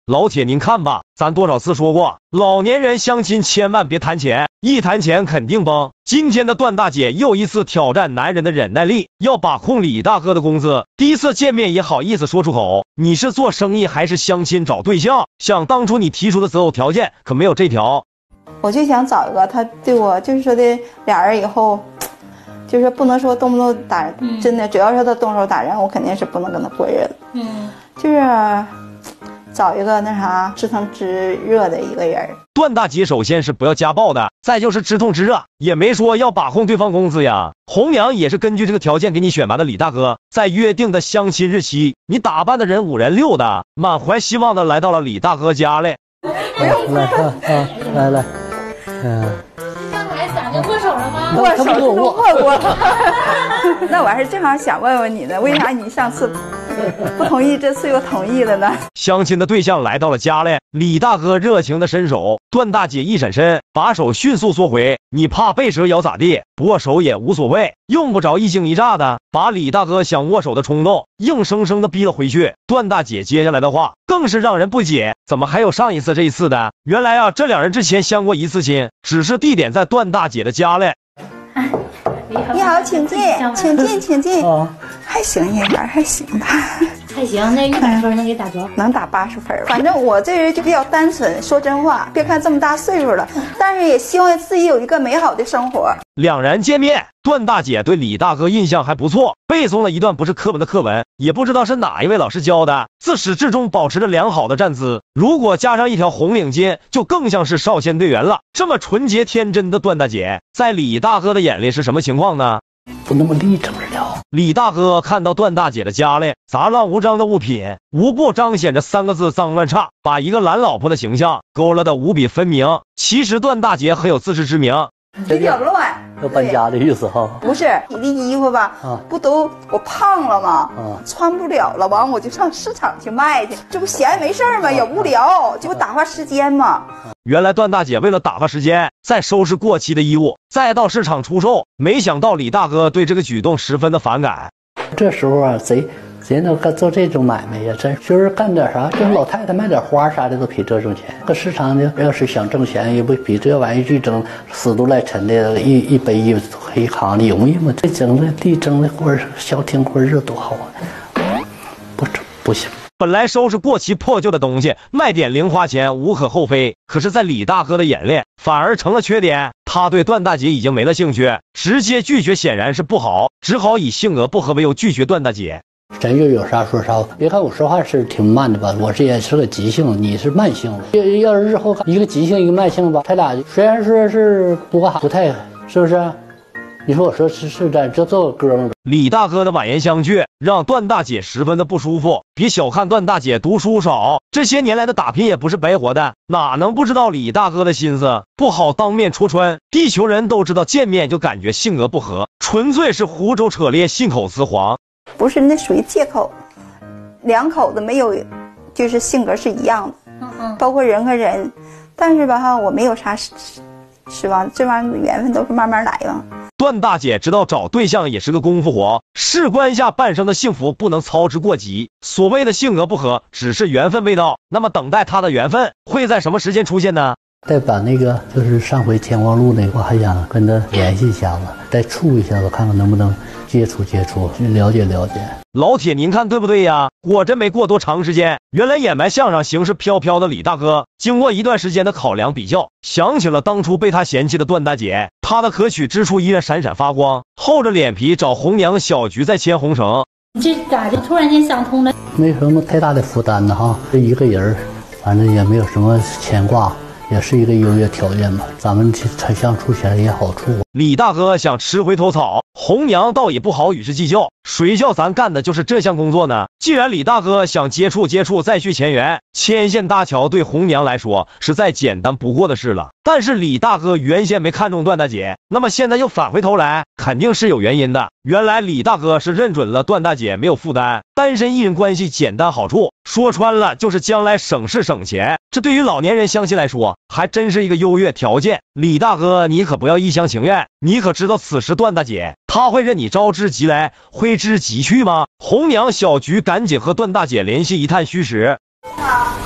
老铁，您看吧，咱多少次说过，老年人相亲千万别谈钱，一谈钱肯定崩。今天的段大姐又一次挑战男人的忍耐力，要把控李大哥的工资。第一次见面也好意思说出口，你是做生意还是相亲找对象？想当初你提出的择偶条件可没有这条。 我就想找一个他对我就是说的俩人以后。就是不能说动不动打人，嗯、真的，只要是他动手打人，我肯定是不能跟他过日子。嗯，就是找一个那啥知疼知热的一个人。 段大姐首先是不要家暴的，再就是知痛知热，也没说要把控对方工资呀。红娘也是根据这个条件给你选拔的李大哥，在约定的相亲日期，你打扮的人五人六的，满怀希望的来到了李大哥家嘞。 不用来啊啊，来来，嗯。 就握手了吗？ 握手都握过。那我还是正好想问问你呢，为啥你上次不同意，这次又同意了呢？ 相亲的对象来到了家嘞，李大哥热情的伸手，段大姐一闪身，把手迅速缩回。你怕被蛇咬咋地？不握手也无所谓，用不着一惊一乍的，把李大哥想握手的冲动硬生生的逼了回去。段大姐接下来的话更是让人不解，怎么还有上一次这一次的？原来啊，这两人之前相过一次亲，只是地点在段大姐的家嘞。 你好，请进，请进，请进。哦，还行，应该还行吧。 还行，那一百分能给打多少？ 能打八十分。反正我这人就比较单纯，说真话。别看这么大岁数了，但是也希望自己有一个美好的生活。 两人见面，段大姐对李大哥印象还不错，背诵了一段不是课文的课文，也不知道是哪一位老师教的，自始至终保持着良好的站姿。如果加上一条红领巾，就更像是少先队员了。这么纯洁天真的段大姐，在李大哥的眼里是什么情况呢？ 不那么立正了。 李大哥看到段大姐的家里杂乱无章的物品，无不彰显着三个字脏乱差，把一个懒老婆的形象勾勒得无比分明。其实段大姐很有自知之明， 比较乱， 要搬家的意思哈？ 不是，你的衣服吧，啊、不都我胖了吗？啊、穿不了了，完我就上市场去卖去，这不闲没事吗？也无聊，这不打发时间吗？ 原来段大姐为了打发时间，在收拾过期的衣物，再到市场出售。没想到李大哥对这个举动十分的反感。 这时候啊，谁谁能干做这种买卖呀？真就是干点啥，就是老太太卖点花啥的都比这挣钱。搁市场呢，要是想挣钱，也不比这玩意去整死都赖沉的一一杯一黑糠的容易吗？这整的地整的锅消停锅热多好啊！不整不行。 本来收拾过期破旧的东西，卖点零花钱无可厚非，可是在李大哥的眼里，反而成了缺点。他对段大姐已经没了兴趣，直接拒绝显然是不好，只好以性格不合为由拒绝段大姐。 咱就有啥说啥，别看我说话是挺慢的吧，我这也是个急性，你是慢性的。要要是日后一个急性一个慢性吧，他俩虽然说是不不太，是不是？你说我说是是在这做个哥们儿。 李大哥的婉言相拒，让段大姐十分的不舒服。别小看段大姐读书少，这些年来的打拼也不是白活的，哪能不知道李大哥的心思？不好当面戳穿，地球人都知道，见面就感觉性格不合，纯粹是胡诌扯咧，信口雌黄。 不是，那属于借口。两口子没有，就是性格是一样的，嗯、包括人和人。但是吧哈，我没有啥失望，这玩意儿缘分都是慢慢来嘛。 段大姐知道找对象也是个功夫活，事关下半生的幸福，不能操之过急。所谓的性格不合，只是缘分未到。那么等待他的缘分会在什么时间出现呢？ 再把那个就是上回天光路那个，我还想跟他联系一下子，再处一下子，看看能不能接触接触，了解了解。 老铁，您看对不对呀？果真没过多长时间，原来掩埋相上行事飘飘的李大哥，经过一段时间的考量比较，想起了当初被他嫌弃的段大姐，他的可取之处依然闪闪发光，厚着脸皮找红娘小菊在牵红绳。 你这咋就突然间想通了？ 没什么太大的负担的哈，这一个人，反正也没有什么牵挂。也是一个优越条件吧，咱们才相处起来也好处。 李大哥想吃回头草，红娘倒也不好与之计较，谁叫咱干的就是这项工作呢？既然李大哥想接触接触再续前缘，牵线搭桥对红娘来说是再简单不过的事了。但是李大哥原先没看中段大姐，那么现在又返回头来，肯定是有原因的。原来李大哥是认准了段大姐没有负担，单身一人关系简单好处，说穿了就是将来省事省钱。这对于老年人相亲来说还真是一个优越条件。李大哥，你可不要一厢情愿，你可知道此时段大姐她会任你招之即来挥之即去吗？红娘小菊赶紧和段大姐联系一探虚实。 好，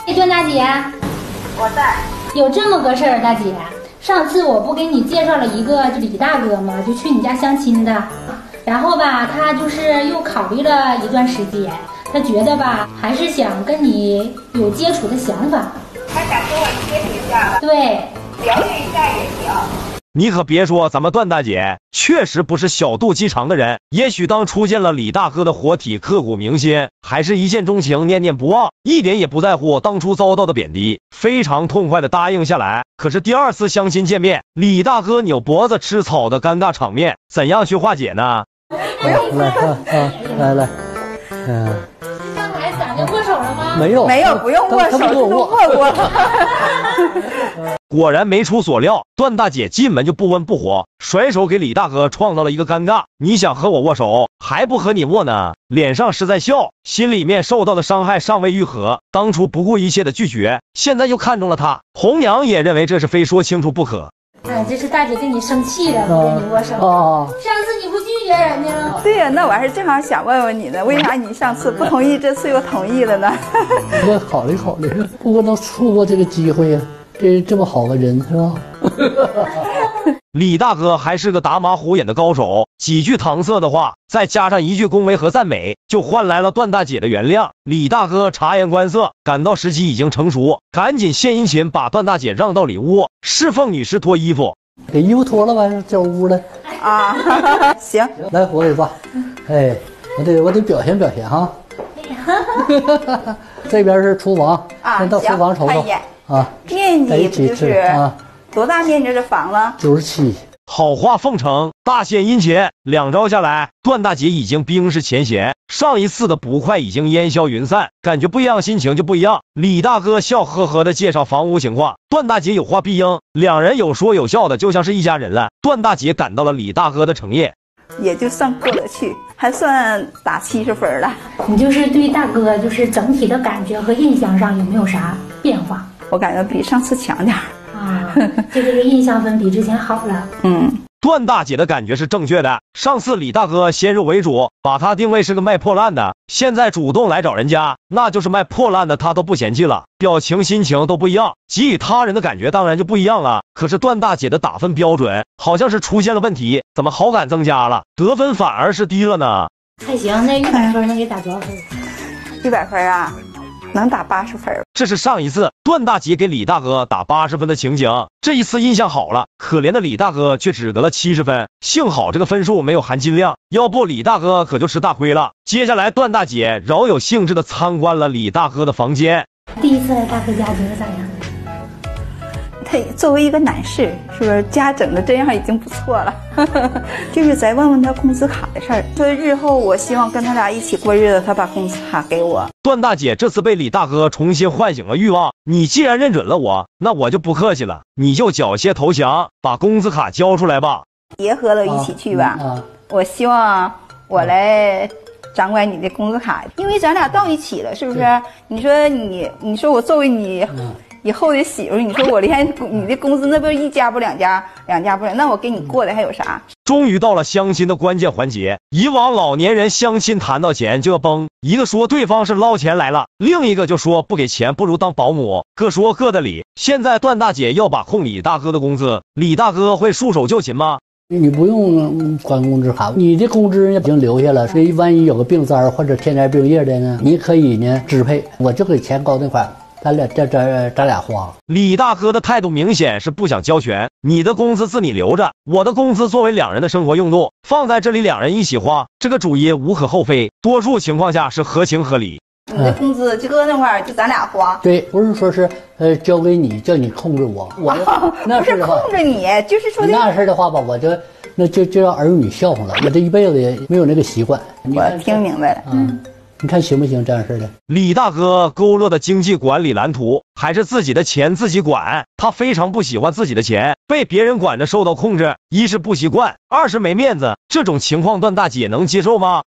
哎，段大姐， 我在。 有这么个事儿，大姐，上次我不给你介绍了一个李大哥吗？就去你家相亲的，然后吧，他就是又考虑了一段时间，他觉得吧，还是想跟你有接触的想法。 他想跟我接触一下， 对， 了解一下也行。 你可别说，咱们段大姐确实不是小肚鸡肠的人。也许当初见了李大哥的活体，刻骨铭心，还是一见钟情，念念不忘，一点也不在乎当初遭到的贬低，非常痛快的答应下来。可是第二次相亲见面，李大哥扭脖子吃草的尴尬场面，怎样去化解呢？ 不用来啊啊，来来，嗯、呃。 刚才咱就握手了吗？ 没有， 没有，不用握手，都握过了。 果然没出所料，段大姐进门就不温不火，甩手给李大哥创造了一个尴尬。你想和我握手，还不和你握呢？脸上是在笑，心里面受到的伤害尚未愈合。当初不顾一切的拒绝，现在又看中了他。红娘也认为这是非说清楚不可。 哎，这是大姐跟你生气了，不跟你握手。 哦， 上次你不拒绝人家了？ 对呀，那我还是正好想问问你呢，为啥你上次不同意，这次又同意了呢？ 我考虑考虑，不过能错过这个机会呀。这这么好个人是吧？ 李大哥还是个打马虎眼的高手，几句搪塞的话，再加上一句恭维和赞美，就换来了段大姐的原谅。李大哥察言观色，感到时机已经成熟，赶紧献殷勤，把段大姐让到里屋，侍奉女士脱衣服。 给衣服脱了吧，叫屋来。 啊，行， 来我给爸。哎，我得我得表现表现哈。这边是厨房， 啊， 先到厨房瞅瞅。啊， 面积就是啊， 多大面积的房子？ 九十七。 好话奉承，大献殷勤。两招下来，段大姐已经冰释前嫌，上一次的不快已经烟消云散，感觉不一样，心情就不一样。李大哥笑呵呵的介绍房屋情况，段大姐有话必应，两人有说有笑的，就像是一家人了。段大姐感到了李大哥的诚意， 也就算过得去，还算打七十分了。 你就是对大哥就是整体的感觉和印象上有没有啥变化？ 我感觉比上次强点儿啊，就这个印象分比之前好了。 嗯， 段大姐的感觉是正确的。上次李大哥先入为主，把他定位是个卖破烂的，现在主动来找人家，那就是卖破烂的，他都不嫌弃了，表情心情都不一样，给予他人的感觉当然就不一样了。可是段大姐的打分标准好像是出现了问题，怎么好感增加了，得分反而是低了呢？ 还行，那一百分能给打多少分？ 一百分啊？能打八十分。 这是上一次段大姐给李大哥打八十分的情景，这一次印象好了，可怜的李大哥却只得了七十分，幸好这个分数没有含金量，要不李大哥可就吃大亏了。接下来段大姐饶有兴致的参观了李大哥的房间。 第一次来大哥家觉得咋样？ 他作为一个男士，是不是家整的这样已经不错了？就是再问问他工资卡的事儿，说日后我希望跟他俩一起过日子，他把工资卡给我。 段大姐这次被李大哥重新唤醒了欲望，你既然认准了我，那我就不客气了，你就缴械投降，把工资卡交出来吧。 结合了一起去吧，啊啊、我希望我来掌管你的工资卡，因为咱俩到一起了，是不是？你说你，你说我作为你。嗯以后的媳妇，你说我连你的工资那不是一家不两家，两家不两，那我给你过的还有啥？ 终于到了相亲的关键环节，以往老年人相亲谈到钱就要崩，一个说对方是捞钱来了，另一个就说不给钱不如当保姆，各说各的理。现在段大姐要把控李大哥的工资，李大哥会束手就擒吗？ 你不用管工资卡，你的工资已经留下了，所以万一有个病灾或者天灾病业的呢，你可以呢支配，我就给钱高那块。咱俩这这咱俩花。 李大哥的态度明显是不想交权，你的工资自你留着，我的工资作为两人的生活用度，放在这里两人一起花，这个主意无可厚非，多数情况下是合情合理。 你的工资就搁那块儿，就咱俩花。 对，不是说是呃交给你，叫你控制我，我、 哦、 那是的话不是控制你，就是说那事的话吧，我就那就就让儿女笑话了，我这一辈子也没有那个习惯。 我听明白了，嗯。 你看行不行这样式的？ 李大哥勾勒的经济管理蓝图还是自己的钱自己管，他非常不喜欢自己的钱被别人管着受到控制，一是不习惯，二是没面子。这种情况段大姐能接受吗？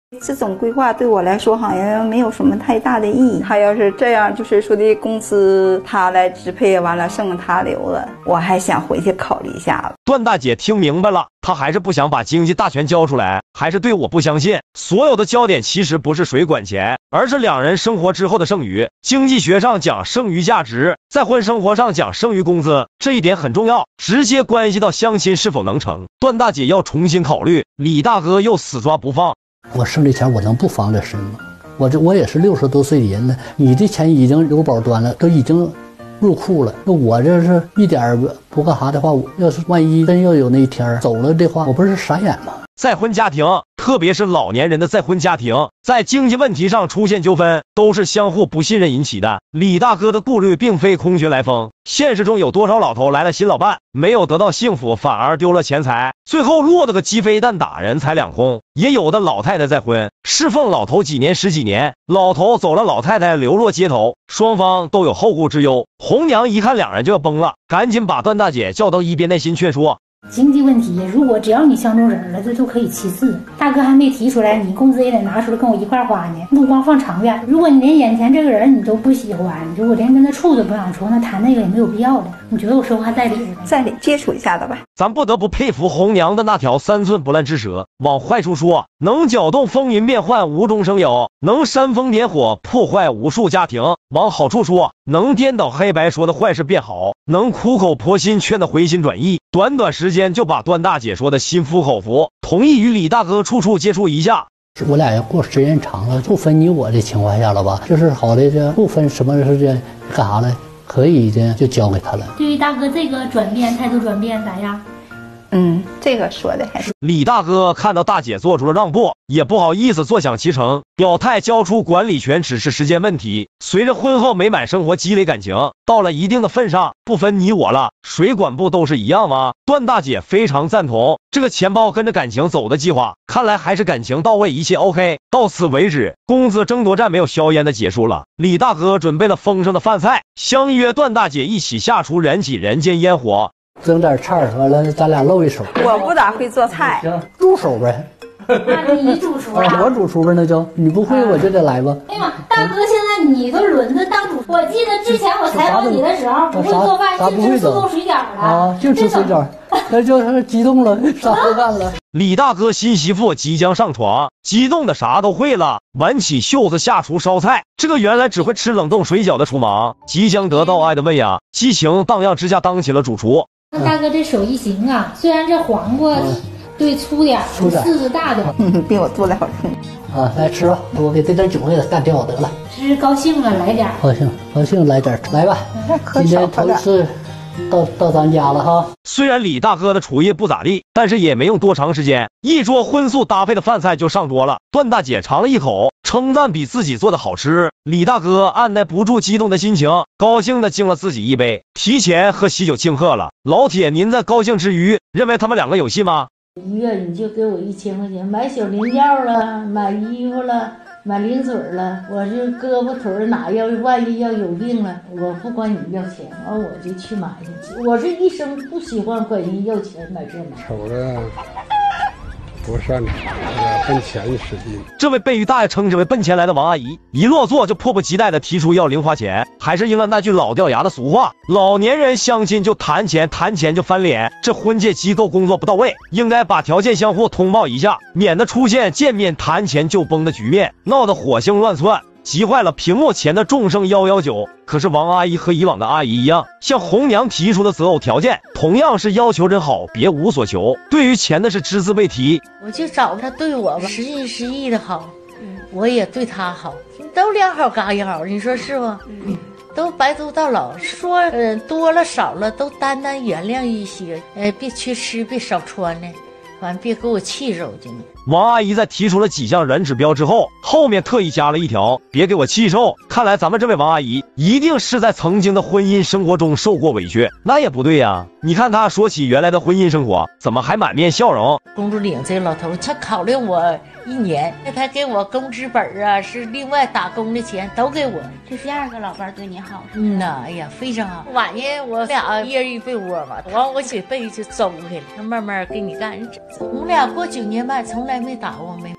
这种规划对我来说好像没有什么太大的意义。他要是这样，就是说的公司他来支配，完了剩他留了，我还想回去考虑一下子。 段大姐听明白了，她还是不想把经济大权交出来，还是对我不相信。所有的焦点其实不是谁管钱，而是两人生活之后的剩余。经济学上讲剩余价值，在婚生活上讲剩余工资，这一点很重要，直接关系到相亲是否能成。段大姐要重新考虑，李大哥又死抓不放。 我剩的钱我能不放这身吗？我这我也是六十多岁的人了，你的钱已经有保端了，都已经入库了。那我这是一点不干啥的话，要是万一真要有那一天走了的话，我不是傻眼吗？ 再婚家庭，特别是老年人的再婚家庭，在经济问题上出现纠纷，都是相互不信任引起的。李大哥的顾虑并非空穴来风，现实中有多少老头来了新老伴，没有得到幸福，反而丢了钱财，最后落得个鸡飞蛋打，人财两空。也有的老太太再婚，侍奉老头几年十几年，老头走了，老太太流落街头，双方都有后顾之忧。红娘一看两人就要崩了，赶紧把段大姐叫到一边，耐心劝说。 经济问题，如果只要你相中人了，这就可以其次。大哥还没提出来，你工资也得拿出来跟我一块花呢。目光放长远，如果你连眼前这个人你都不喜欢，如果连跟他处都不想处，那谈那个也没有必要的。你觉得我说话在理吗？ 在理，接触一下子吧。 咱不得不佩服红娘的那条三寸不烂之舌。往坏处说，能搅动风云变幻，无中生有，能煽风点火，破坏无数家庭；往好处说，能颠倒黑白，说的坏事变好，能苦口婆心劝的回心转意。短短时间就把段大姐说的心服口服，同意与李大哥处处接触一下。 我俩要过时间长了，不分你我的情况下了吧，就是好的，这不分什么时间干啥了，可以的就交给他了。 对于大哥这个转变，态度转变咋样？ 嗯，这个说的还是。 李大哥看到大姐做出了让步，也不好意思坐享其成，表态交出管理权只是时间问题。随着婚后美满生活积累感情，到了一定的份上，不分你我了，谁管不都是一样吗？段大姐非常赞同这个钱包跟着感情走的计划，看来还是感情到位，一切 OK。到此为止，公子争夺战没有硝烟的结束了。李大哥准备了丰盛的饭菜，相约段大姐一起下厨，燃起人间烟火。 整点菜完了，咱俩露一手。 我不咋会做菜， 行，助手呗。 那你主厨啊？ 我主厨呗，那就你不会我就得来吧。 哎呀妈，大哥，现在你都轮着当主厨。我记得之前我采访你的时候，不会做饭，净吃速冻水饺了啊，净吃水饺，那就是激动了，啥都干了。 李大哥新媳妇即将上床，激动的啥都会了，挽起袖子下厨烧菜。这个原来只会吃冷冻水饺的厨盲，即将得到爱的喂养，激情荡漾之下当起了主厨。 那大哥这手艺行啊，虽然这黄瓜、嗯、对粗点， 粗点， 柿子大点， 嗯，比我做的好吃。 啊，来吃吧，我给这点酒给他干掉得了。 是高兴了，来点。 高兴，高兴来点，来吧。今天头一次到到咱家了哈。 虽然李大哥的厨艺不咋地，但是也没用多长时间，一桌荤素搭配的饭菜就上桌了。段大姐尝了一口，称赞比自己做的好吃。李大哥按耐不住激动的心情，高兴的敬了自己一杯，提前喝喜酒庆贺了。老铁，您在高兴之余，认为他们两个有戏吗？ 一月你就给我一千块钱，买小零件了，买衣服了，买零嘴了，我这胳膊腿哪要万一要有病了，我不管你要钱，完我就去买去。我这一生不喜欢管人要钱买这买。 瞅着不擅长，奔钱使劲。 这位被于大爷称之为奔钱来的王阿姨，一落座就迫不及待的提出要零花钱，还是应了那句老掉牙的俗话：老年人相亲就谈钱，谈钱就翻脸。这婚介机构工作不到位，应该把条件相互通报一下，免得出现见面谈钱就崩的局面，闹得火星乱窜，急坏了屏幕前的众生一一九。可是王阿姨和以往的阿姨一样，向红娘提出的择偶条件同样是要求人好，别无所求，对于钱的是只字未提。 我就找他对我吧，实心实意的好，我也对他好，都两好嘎一好，你说是不？嗯，都白头到老，说呃多了少了都单单原谅一些，呃别缺吃别少穿的，反正别给我气受去。 王阿姨在提出了几项人指标之后，后面特意加了一条：别给我气受。看来咱们这位王阿姨一定是在曾经的婚姻生活中受过委屈。那也不对呀，你看她说起原来的婚姻生活，怎么还满面笑容？ 公主岭这个老头他考虑我一年，他给我工资本啊，是另外打工的钱都给我。 这第二个老伴对你好， 嗯呐，哎呀非常好。晚上我俩一人一被窝嘛，完我给被就走开了，慢慢给你干。我们俩过九年半从来没打过没。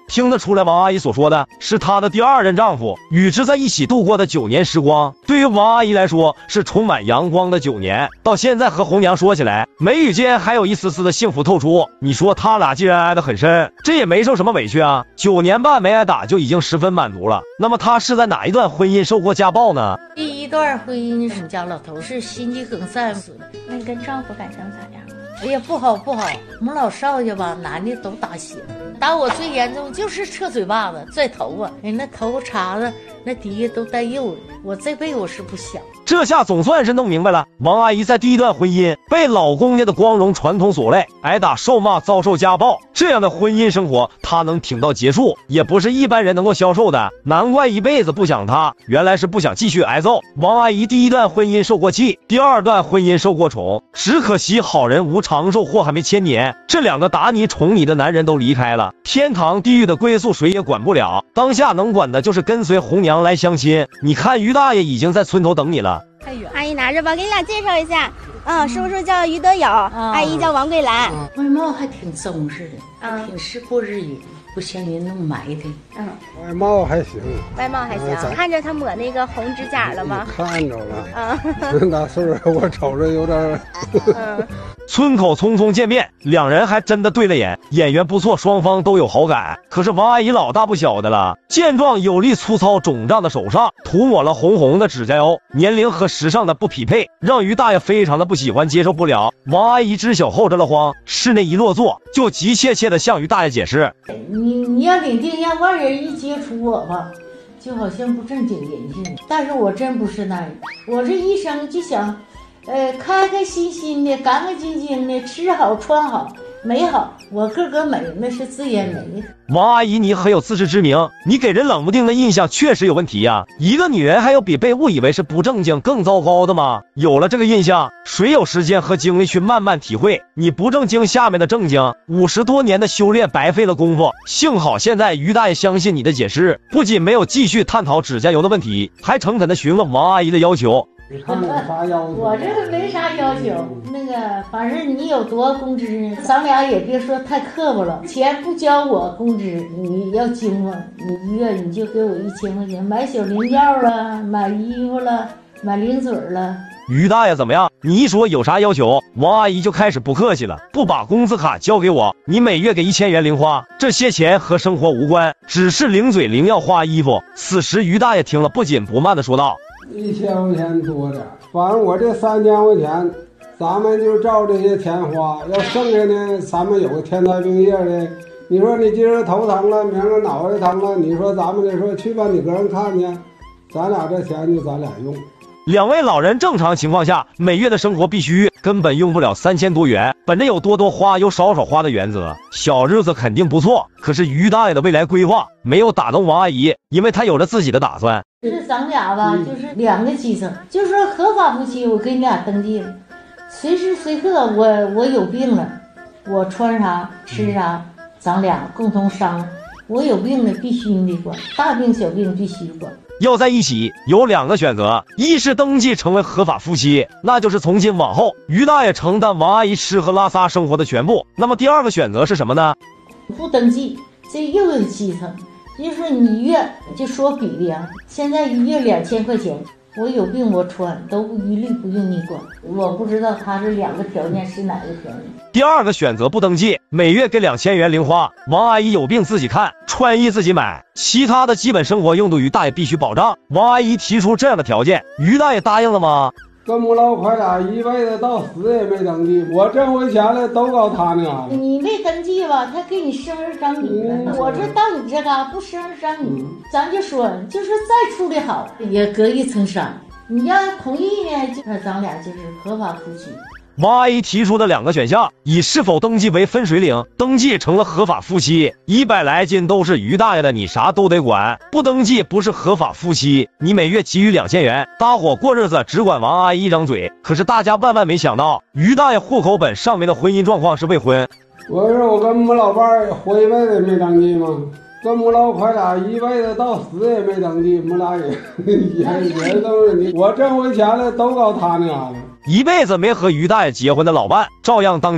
听得出来，王阿姨所说的是她的第二任丈夫，与之在一起度过的九年时光，对于王阿姨来说是充满阳光的九年。到现在和红娘说起来，眉宇间还有一丝丝的幸福透出。你说他俩既然爱得很深，这也没受什么委屈啊，九年半没挨打就已经十分满足了。那么他是在哪一段婚姻受过家暴呢？ 第一段婚姻是我们家老头是心肌梗塞死的。 那你跟丈夫感情咋样？ 哎呀，不好不好，我们老少家吧，男的都打血，打我最严重就是扯嘴巴子、拽头发，哎，那头发茬子那底下都带肉的，我这辈子我是不想。 这下总算是弄明白了，王阿姨在第一段婚姻被老公家的光荣传统所累，挨打受骂，遭受家暴，这样的婚姻生活她能挺到结束，也不是一般人能够消受的，难怪一辈子不想她，原来是不想继续挨揍。王阿姨第一段婚姻受过气，第二段婚姻受过宠，只可惜好人无长寿，祸还没千年，这两个打你宠你的男人都离开了，天堂地狱的归宿谁也管不了，当下能管的就是跟随红娘来相亲。你看于大爷已经在村头等你了。 阿姨拿着吧，给你俩介绍一下。嗯，叔叔叫于德友，啊、阿姨叫王桂兰。 外貌还挺松实的，啊，挺识过日子，不像人那么埋汰。 嗯， 外貌还行， 外貌还行。嗯、看着他抹那个红指甲了吗？ 看着了。啊，那岁数我瞅着有点。 嗯。村口匆匆见面，两人还真的对了眼，演员不错，双方都有好感。可是王阿姨老大不小的了，健壮有力粗糙肿胀的手上涂抹了红红的指甲油，年龄和时尚的不匹配，让于大爷非常的不喜欢，接受不了。王阿姨知晓后这了慌，室内一落座，就急切切的向于大爷解释： 你你要领定，让外人一接触我吧，就好像不正经人似的。但是我真不是那样，我这一生就想。呃，开开心心的，干干净净的，吃好穿好，美好。我个个美，那是自然美。 王阿姨，你很有自知之明，你给人冷不丁的印象确实有问题呀、啊。一个女人还有比被误以为是不正经更糟糕的吗？有了这个印象，谁有时间和精力去慢慢体会你不正经下面的正经？五十多年的修炼白费了功夫。幸好现在于大爷相信你的解释，不仅没有继续探讨指甲油的问题，还诚恳的询问王阿姨的要求。 你看有啥要求？ 我这个没啥要求，那个反正你有多工资，咱俩也别说太刻薄了。钱不交我工资，你要经过，你一月你就给我一千块钱，买小零件了，买衣服了，买零嘴了。 于大爷怎么样？你一说有啥要求，王阿姨就开始不客气了，不把工资卡交给我，你每月给一千元零花，这些钱和生活无关，只是零嘴零要花衣服。此时于大爷听了不紧不慢的说道： 一千块钱多点，反正我这三千块钱，咱们就照这些钱花。要剩下呢，咱们有个天灾病业的，你说你今儿头疼了，明儿脑袋疼了，你说咱们得说去吧，你个人看去，咱俩这钱就咱俩用。 两位老人正常情况下每月的生活必须根本用不了三千多元，本着有多多花有少少花的原则，小日子肯定不错。可是于大爷的未来规划没有打动王阿姨，因为他有着自己的打算。 是咱俩吧，就是两个基层，就说合法夫妻，我给你俩登记了，随时随刻我我有病了，我穿啥吃啥，咱俩共同商量。我有病了，必须你得管，大病小病必须管。 要在一起有两个选择，一是登记成为合法夫妻，那就是从今往后于大爷承担王阿姨吃喝拉撒生活的全部。那么第二个选择是什么呢？ 不登记，这又有基层，就说你月就说比例啊，现在一月两千块钱，我有病我穿都一律不用你管。我不知道他这两个条件是哪个条件。 第二个选择不登记，每月给两千元零花，王阿姨有病自己看，穿衣自己买，其他的基本生活用度于大爷必须保障。王阿姨提出这样的条件，于大爷答应了吗？ 跟母老快俩一辈子到死也没登记，我挣回钱来都搞他那嘎达。 你没登记吧，他给你生儿长女了、嗯、我这到你这嘎不生儿长女、嗯、咱就说就是再处理好也隔一层纱，你要同意呢，就咱俩就是合法夫妻。 王阿姨提出的两个选项，以是否登记为分水岭，登记成了合法夫妻，一百来斤都是于大爷的，你啥都得管；不登记不是合法夫妻，你每月给予两千元，搭伙过日子，只管王阿姨一张嘴。可是大家万万没想到，于大爷户口本上面的婚姻状况是未婚。 我说我跟母老伴儿活一辈子也没登记吗？跟母老快俩一辈子到死也没登记，母俩也也也都是你，我挣回钱了都搞他那嘎达。 一辈子没和于大爷结婚的老伴照样当家，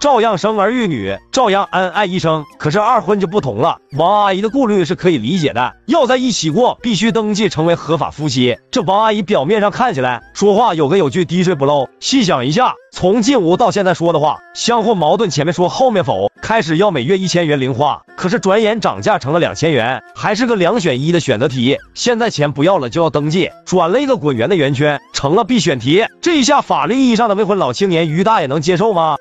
照样生儿育女，照样恩爱一生。可是二婚就不同了，王阿姨的顾虑是可以理解的，要在一起过，必须登记成为合法夫妻。这王阿姨表面上看起来说话有个有句滴水不漏，细想一下，从进屋到现在说的话，相互矛盾，前面说后面否，开始要每月一千元零花，可是转眼涨价成了两千元，还是个两选一的选择题，现在钱不要了就要登记，转了一个滚圆的圆圈，成了必选题。这一下法律意义上的未婚老青年于大爷能接受吗？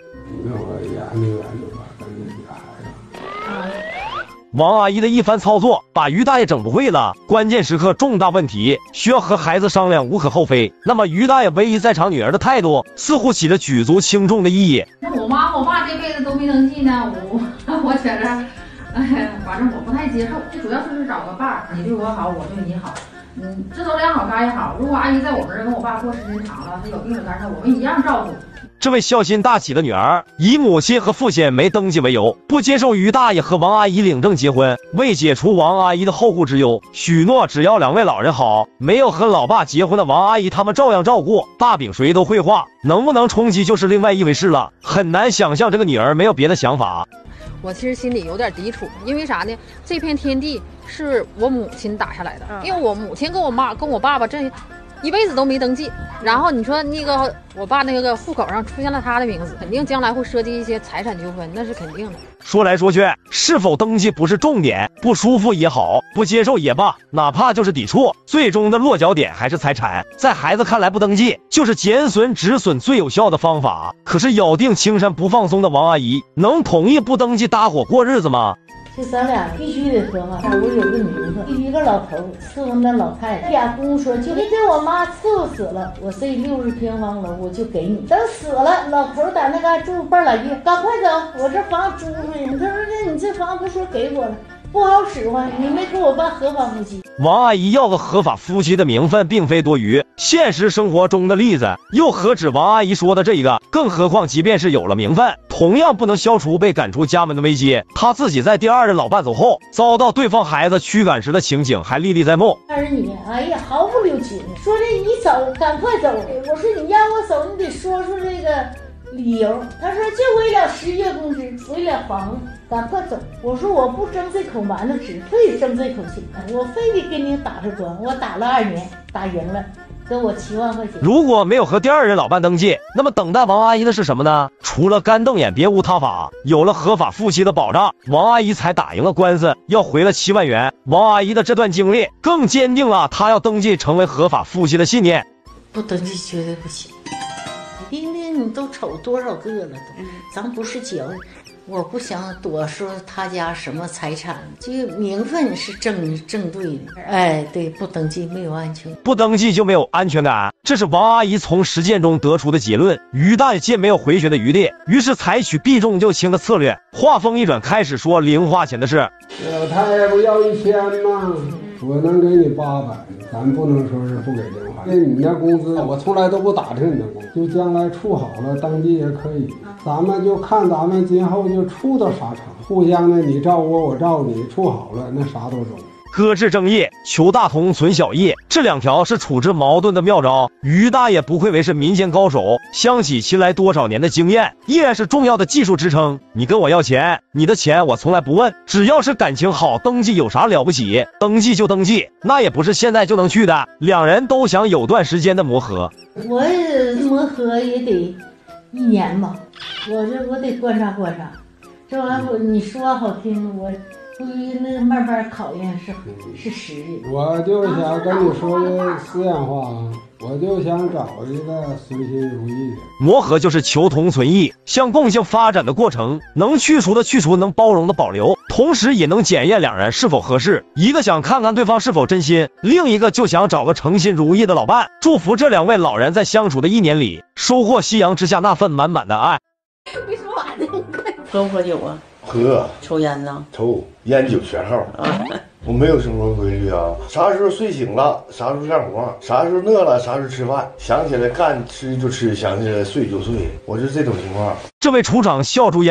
王阿姨的一番操作把于大爷整不会了，关键时刻重大问题需要和孩子商量，无可厚非。那么于大爷唯一在场女儿的态度似乎起着举足轻重的意义。 那我妈我爸这辈子都没登记呢，我我觉着，哎，反正我不太接受。最主要就是找个伴儿，你对我好，我对你好，嗯，这都两好嘎也好。如果阿姨在我们这跟我爸过时间长了，她有病有灾，我们一样照顾。 这位孝心大起的女儿以母亲和父亲没登记为由，不接受于大爷和王阿姨领证结婚。为解除王阿姨的后顾之忧，许诺只要两位老人好，没有和老爸结婚的王阿姨他们照样照顾。大饼谁都会画，能不能冲击就是另外一回事了。很难想象这个女儿没有别的想法。 我其实心里有点抵触，因为啥呢？这片天地是我母亲打下来的，因为我母亲跟我妈跟我爸爸这一辈子都没登记，然后你说那个我爸那个户口上出现了他的名字，肯定将来会涉及一些财产纠纷，那是肯定的。 说来说去，是否登记不是重点，不舒服也好，不接受也罢，哪怕就是抵触，最终的落脚点还是财产。在孩子看来，不登记就是减损止损最有效的方法。可是咬定青山不放松的王阿姨，能同意不登记搭伙过日子吗？ 这咱俩必须得合法。我有个名字，一个老头伺候那老太太，俩公说就你给我妈伺候死了，我这六十平方楼我就给你。等死了，老头在那嘎住半拉月，赶快走，我这房租出去。他说这你这房不说给我了，不好使唤，你没给我办合法夫妻。 王阿姨要个合法夫妻的名分并非多余，现实生活中的例子又何止王阿姨说的这一个，更何况即便是有了名分，同样不能消除被赶出家门的危机。她自己在第二任老伴走后，遭到对方孩子驱赶时的情景还历历在目。 但是你哎呀毫不留情，说这你走赶快走，我说你让我走你得说出这个理由。他说就为了十月工资，为了房子赶快走。我说我不争这口馒头吃，非争这口气，我非得跟你打这关。我打了二年，打赢了，给我七万块钱。 如果没有和第二任老伴登记，那么等待王阿姨的是什么呢？除了干瞪眼别无他法。有了合法夫妻的保障，王阿姨才打赢了官司，要回了七万元。王阿姨的这段经历更坚定了她要登记成为合法夫妻的信念。 不登记绝对不行。因为你都瞅多少个了都，咱不是矫情。我不想多说他家什么财产，这个名分是正正对的。哎，对，不登记没有安全， 不登记就没有安全感，这是王阿姨从实践中得出的结论。于大爷见没有回旋的余地，于是采取避重就轻的策略，话锋一转，开始说零花钱的事。 老太太不要一千吗？我能给你八百，咱不能说是不给零花。你那工资我从来都不打听你的工资，就将来处好了登记也可以。咱们就看咱们今后就处到啥程度，互相的你照我我照你，处好了那啥都中。 搁置正义，求大同，存小异，这两条是处置矛盾的妙招。于大爷不愧为是民间高手，相起其来多少年的经验，依然是重要的技术支撑。你跟我要钱，你的钱我从来不问，只要是感情好，登记有啥了不起？登记就登记，那也不是现在就能去的。两人都想有段时间的磨合， 我也磨合也得一年吧，我这我得观察观察，这玩意儿你说好听，我。估计那慢慢考验是是实力。 我就想跟你说的私人话，我就想找一个随心如意的。 磨合就是求同存异，向共性发展的过程，能去除的去除，能包容的保留，同时也能检验两人是否合适。一个想看看对方是否真心，另一个就想找个诚心如意的老伴。祝福这两位老人在相处的一年里，收获夕阳之下那份满满的爱。 别说完了， 喝不喝酒啊？ 喝。 抽烟呢？ 抽。烟酒全号。啊，我没有生活规律啊，啥时候睡醒了，啥时候干活，啥时候饿了，啥时候吃饭，想起来干吃就吃，想起来睡就睡，我是这种情况。 这位处长笑逐颜开，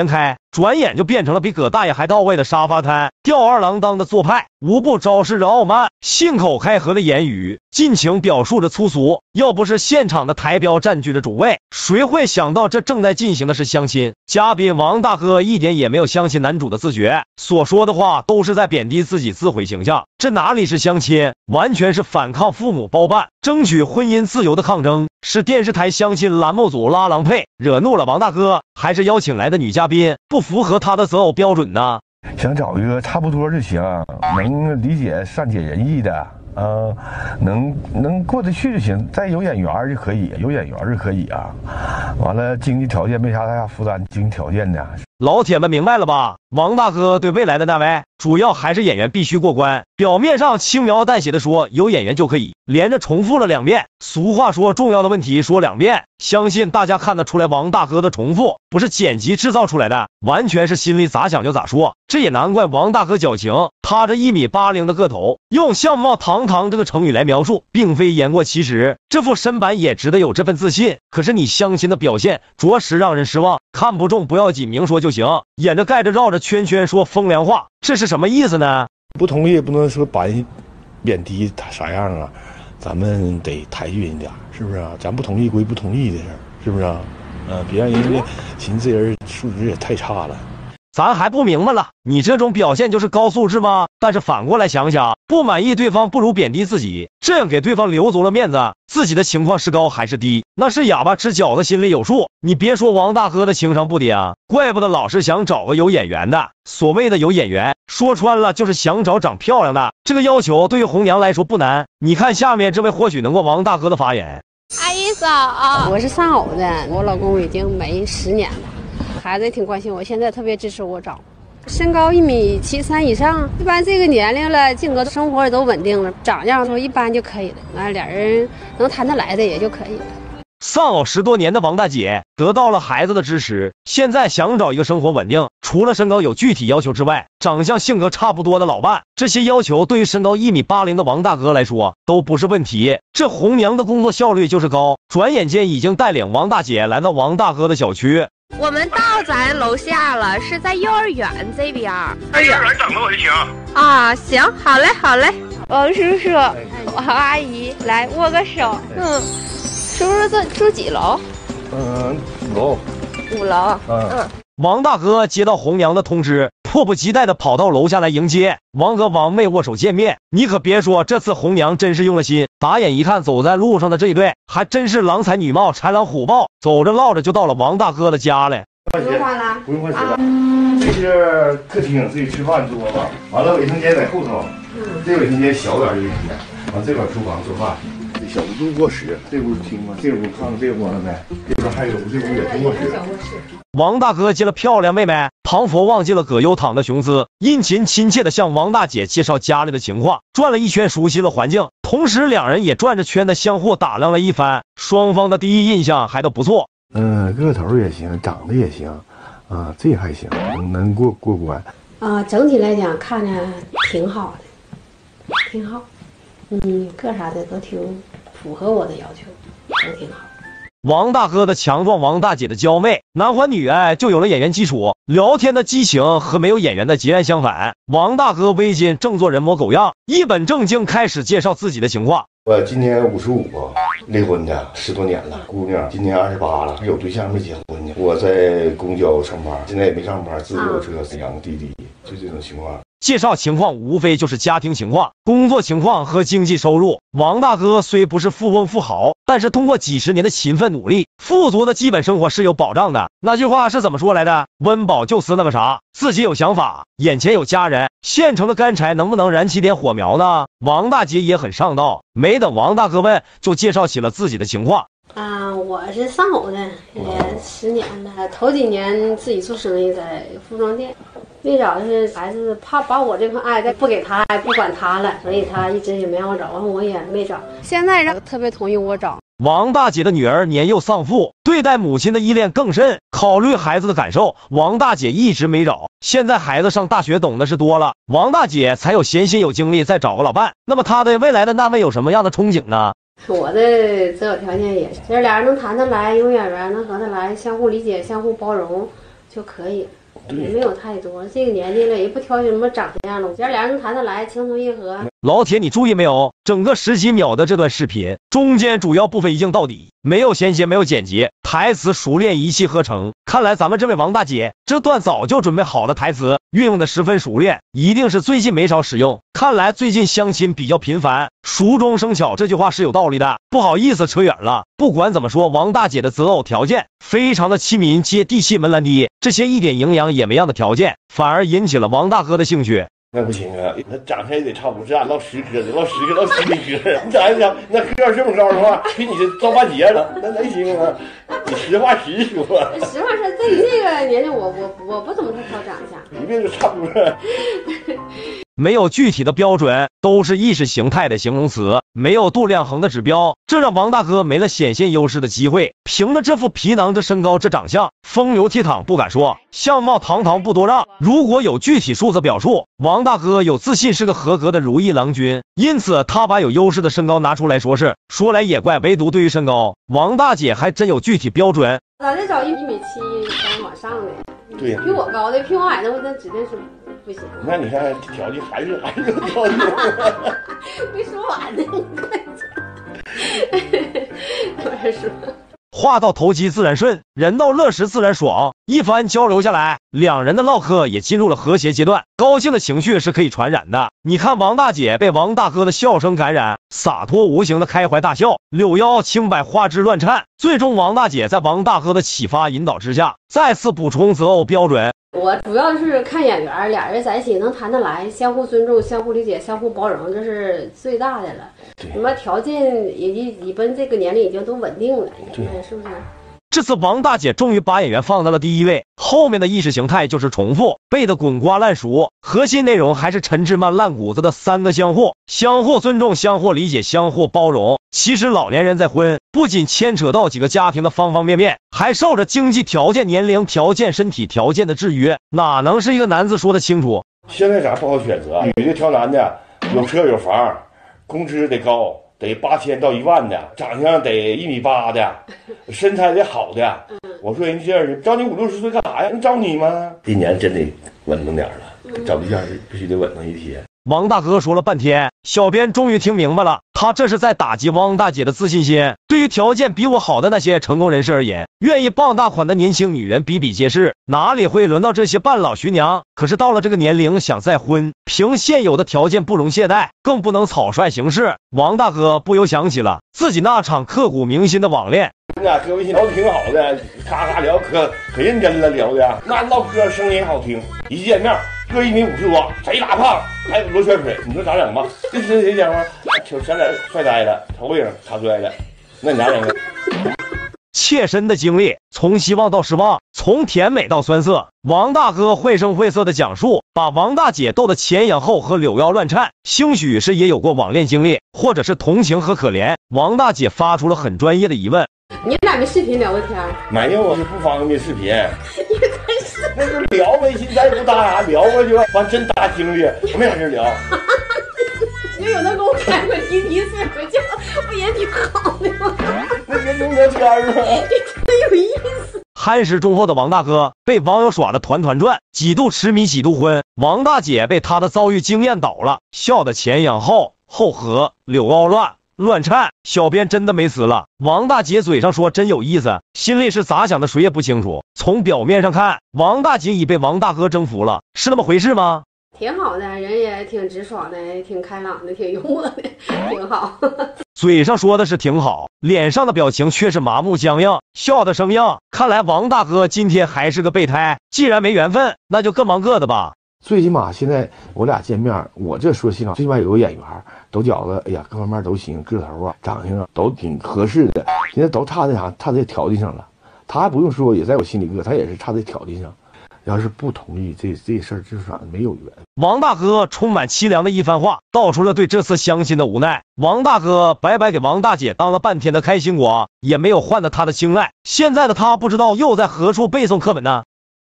转眼就变成了比葛大爷还到位的沙发摊，吊儿郎当的做派，无不昭示着傲慢，信口开河的言语，尽情表述着粗俗。要不是现场的台标占据着主位，谁会想到这正在进行的是相亲？嘉宾王大哥一点也没有相亲男主的自觉，所说的话都是在贬低自己自毁形象。这哪里是相亲，完全是反抗父母包办，争取婚姻自由的抗争，是电视台相亲栏目组拉郎配，惹怒了王大哥，还是邀请来的女嘉宾不符合他的择偶标准呢？ 想找一个差不多就行，能理解善解人意的啊、呃，能能过得去就行。再有眼缘就可以，有眼缘就可以啊。完了，经济条件没啥太大负担，经济条件的。 老铁们明白了吧？王大哥对未来的那位，主要还是演员必须过关。表面上轻描淡写的说有演员就可以，连着重复了两遍。俗话说重要的问题说两遍，相信大家看得出来，王大哥的重复不是剪辑制造出来的，完全是心里咋想就咋说。这也难怪王大哥矫情，他这一米八零的个头，用相貌堂堂这个成语来描述，并非言过其实。这副身板也值得有这份自信。可是你相亲的表现着实让人失望，看不中不要紧，明说就行，演着盖着绕着圈圈说风凉话，这是什么意思呢？ 不同意也不能说把人贬低他啥样啊，咱们得抬举人点，是不是啊？咱不同意归不同意的事儿，是不是啊？呃，别让人家寻思这人素质也太差了。 咱还不明白了，你这种表现就是高素质吗？但是反过来想想，不满意对方不如贬低自己，这样给对方留足了面子。自己的情况是高还是低，那是哑巴吃饺子心里有数。你别说王大哥的情商不低啊，怪不得老是想找个有眼缘的。所谓的有眼缘，说穿了就是想找长漂亮的。这个要求对于红娘来说不难，你看下面这位或许能过王大哥的法眼。 阿姨早啊，我是丧偶的，我老公已经没十年了。孩子也挺关心我，现在特别支持我找，身高一米七三以上，一般这个年龄了，性格生活也都稳定了，长相说一般就可以了，那俩人能谈得来的也就可以了。 丧偶十多年的王大姐得到了孩子的支持，现在想找一个生活稳定，除了身高有具体要求之外，长相性格差不多的老伴，这些要求对于身高一米八零的王大哥来说都不是问题。这红娘的工作效率就是高，转眼间已经带领王大姐来到王大哥的小区。 我们到咱楼下了，是在幼儿园这边。 在幼儿园等着我就行。 啊，行，好嘞，好嘞。王叔叔，王阿姨，来握个手。嗯，叔叔这住几楼？ 嗯，五楼。 五楼。嗯嗯。 王大哥接到红娘的通知，迫不及待的跑到楼下来迎接王和王妹握手见面。你可别说，这次红娘真是用了心。打眼一看，走在路上的这一对还真是郎才女貌，豺狼虎豹，走着唠着就到了王大哥的家了。 不用换了， 不用换鞋了。这是客厅，自己吃饭桌子，完了卫生间在后头，这卫生间小点的卫生间，完这边厨房做饭。小屋就是卧室，这屋厅吗？这屋看看这屋了没？这边还有这屋也是卧室。 王大哥接了漂亮妹妹，庞佛忘记了葛优躺的雄姿，殷勤亲切的向王大姐介绍家里的情况，转了一圈熟悉了环境，同时两人也转着圈的相互打量了一番，双方的第一印象还都不错。 嗯，个头也行，长得也行，啊，这还行，能过过关。 啊、呃，整体来讲看着挺好的，挺好，嗯，个啥的都挺符合我的要求，都挺好。 王大哥的强壮，王大姐的娇媚，男欢女爱就有了演员基础，聊天的激情和没有演员的截然相反。王大哥微信正做人模狗样，一本正经开始介绍自己的情况。 我今年五十五，离婚的十多年了，姑娘今年二十八了，有对象没结婚呢。我在公交上班，现在也没上班，自己有车，养个弟弟，就这种情况。 介绍情况无非就是家庭情况、工作情况和经济收入。王大哥虽不是富翁富豪，但是通过几十年的勤奋努力，富足的基本生活是有保障的。那句话是怎么说来的？温饱就是那个啥，自己有想法，眼前有家人，现成的干柴能不能燃起点火苗呢？王大姐也很上道，没等王大哥问，就介绍起了自己的情况。 啊，我是丧偶的，也十年了。头几年自己做生意，在服装店。最早是孩子怕把我这份爱再不给他，不管他了，所以他一直也没让我找，完我也没找。现在人特别同意我找。 王大姐的女儿年幼丧父，对待母亲的依恋更甚，考虑孩子的感受，王大姐一直没找。现在孩子上大学，懂的是多了，王大姐才有闲心有精力再找个老伴。那么她对未来的那位有什么样的憧憬呢？ 我的择偶条件也是，这俩人能谈得来，有眼缘，能合得来，相互理解，相互包容就可以。 也没有太多。这个年纪了，也不挑什么长相了，只要俩人能谈得来，情投意合。 老铁，你注意没有？整个十几秒的这段视频，中间主要部分一镜到底，没有衔接，没有剪辑，台词熟练一气呵成。看来咱们这位王大姐这段早就准备好的台词，运用的十分熟练，一定是最近没少使用。看来最近相亲比较频繁，熟中生巧这句话是有道理的。不好意思，扯远了。不管怎么说，王大姐的择偶条件非常的亲民接地气，门栏低，这些一点营养也没样的条件，反而引起了王大哥的兴趣。 那不行啊，那长相也得差不多，这俺唠十科的，唠十个，唠十零科。你咋想？那科这么高的话，比你这造半截了，那能行吗？你实话实说。 实话说，在这个年龄，我我我不怎么太挑长相， 一辈子差不多。 没有具体的标准，都是意识形态的形容词，没有度量衡的指标，这让王大哥没了显现优势的机会。凭着这副皮囊，这身高，这长相，风流倜傥不敢说，相貌堂堂不多让。如果有具体数字表述，王大哥有自信是个合格的如意郎君，因此他把有优势的身高拿出来说事。说来也怪，唯独对于身高，王大姐还真有具体标准。 咱得找一米七三往上的， 对， 比我高的，比我矮的，那指定是不行。 那你看条件还是还是有条件， 没说完呢，我还说。 话到投机自然顺，人到乐时自然爽。一番交流下来，两人的唠嗑也进入了和谐阶段。高兴的情绪是可以传染的。你看王大姐被王大哥的笑声感染，洒脱无形的开怀大笑，柳腰轻摆，花枝乱颤。最终王大姐在王大哥的启发引导之下，再次补充择偶标准。 我主要是看眼缘，俩人在一起能谈得来，相互尊重、相互理解、相互包容，这是最大的了。什么条件也已奔这个年龄已经都稳定了，是不是？ 这次王大姐终于把演员放在了第一位，后面的意识形态就是重复，背得滚瓜烂熟，核心内容还是陈志曼烂谷子的三个相互：相互尊重、相互理解、相互包容。其实老年人再婚，不仅牵扯到几个家庭的方方面面，还受着经济条件、年龄条件、身体条件的制约，哪能是一个男子说得清楚？ 现在啥不好选择，女的挑男的，有车有房，工资得高，得八千到一万的，长相得一米八的，身材得好的。我说人家这样人找你五六十岁干啥呀？能找你吗？今年真得稳当点了，找对象必须得稳当一天。 王大哥说了半天，小编终于听明白了，他这是在打击汪大姐的自信心。对于条件比我好的那些成功人士而言，愿意傍大款的年轻女人比比皆是，哪里会轮到这些半老徐娘？可是到了这个年龄想再婚，凭现有的条件不容懈怠，更不能草率行事。王大哥不由想起了自己那场刻骨铭心的网恋。 你俩搁微信聊的挺好的，咔咔聊可可认真了，聊的那唠嗑声音好听，一见面各一米五十多，谁拉胖还有罗圈水，你说咋整吧？这谁谁讲啊？瞅咱俩帅呆了，头影卡摔了，那你咋整啊？ 切身的经历，从希望到失望，从甜美到酸涩，王大哥绘声绘色的讲述，把王大姐逗得前仰后合，柳腰乱颤。兴许是也有过网恋经历，或者是同情和可怜，王大姐发出了很专业的疑问： 你俩没视频聊过天？ 没有，是不方便视频。你真是那就聊微信，咱也不搭啥，聊过去吧。完真搭经历，我没啥事聊。 你有那给我开个滴滴睡回觉，不也挺好的吗？ 那别用聊天吗？ 这真有意思。 酣时忠厚的王大哥被网友耍得团团转，几度痴迷几度昏。王大姐被他的遭遇惊艳倒了，笑得前仰后后合，柳腰乱乱颤。小编真的没词了。王大姐嘴上说真有意思，心里是咋想的谁也不清楚。从表面上看，王大姐已被王大哥征服了，是那么回事吗？ 挺好的，人也挺直爽的，挺开朗的，挺幽默的，挺好。 嘴上说的是挺好，脸上的表情却是麻木僵硬，笑得生硬。看来王大哥今天还是个备胎，既然没缘分，那就各忙各的吧。 最起码现在我俩见面，我这说心里话，最起码有个眼缘，都觉得哎呀各方面都行，个头啊长相啊都挺合适的。现在都差在啥？差在条件上了。他还不用说，也在我心里个，他也是差在条件上。要是不同意这这事儿，就是没有缘。 王大哥充满凄凉的一番话，道出了对这次相亲的无奈。王大哥白白给王大姐当了半天的开心果，也没有换得她的青睐。现在的他不知道又在何处背诵课本呢。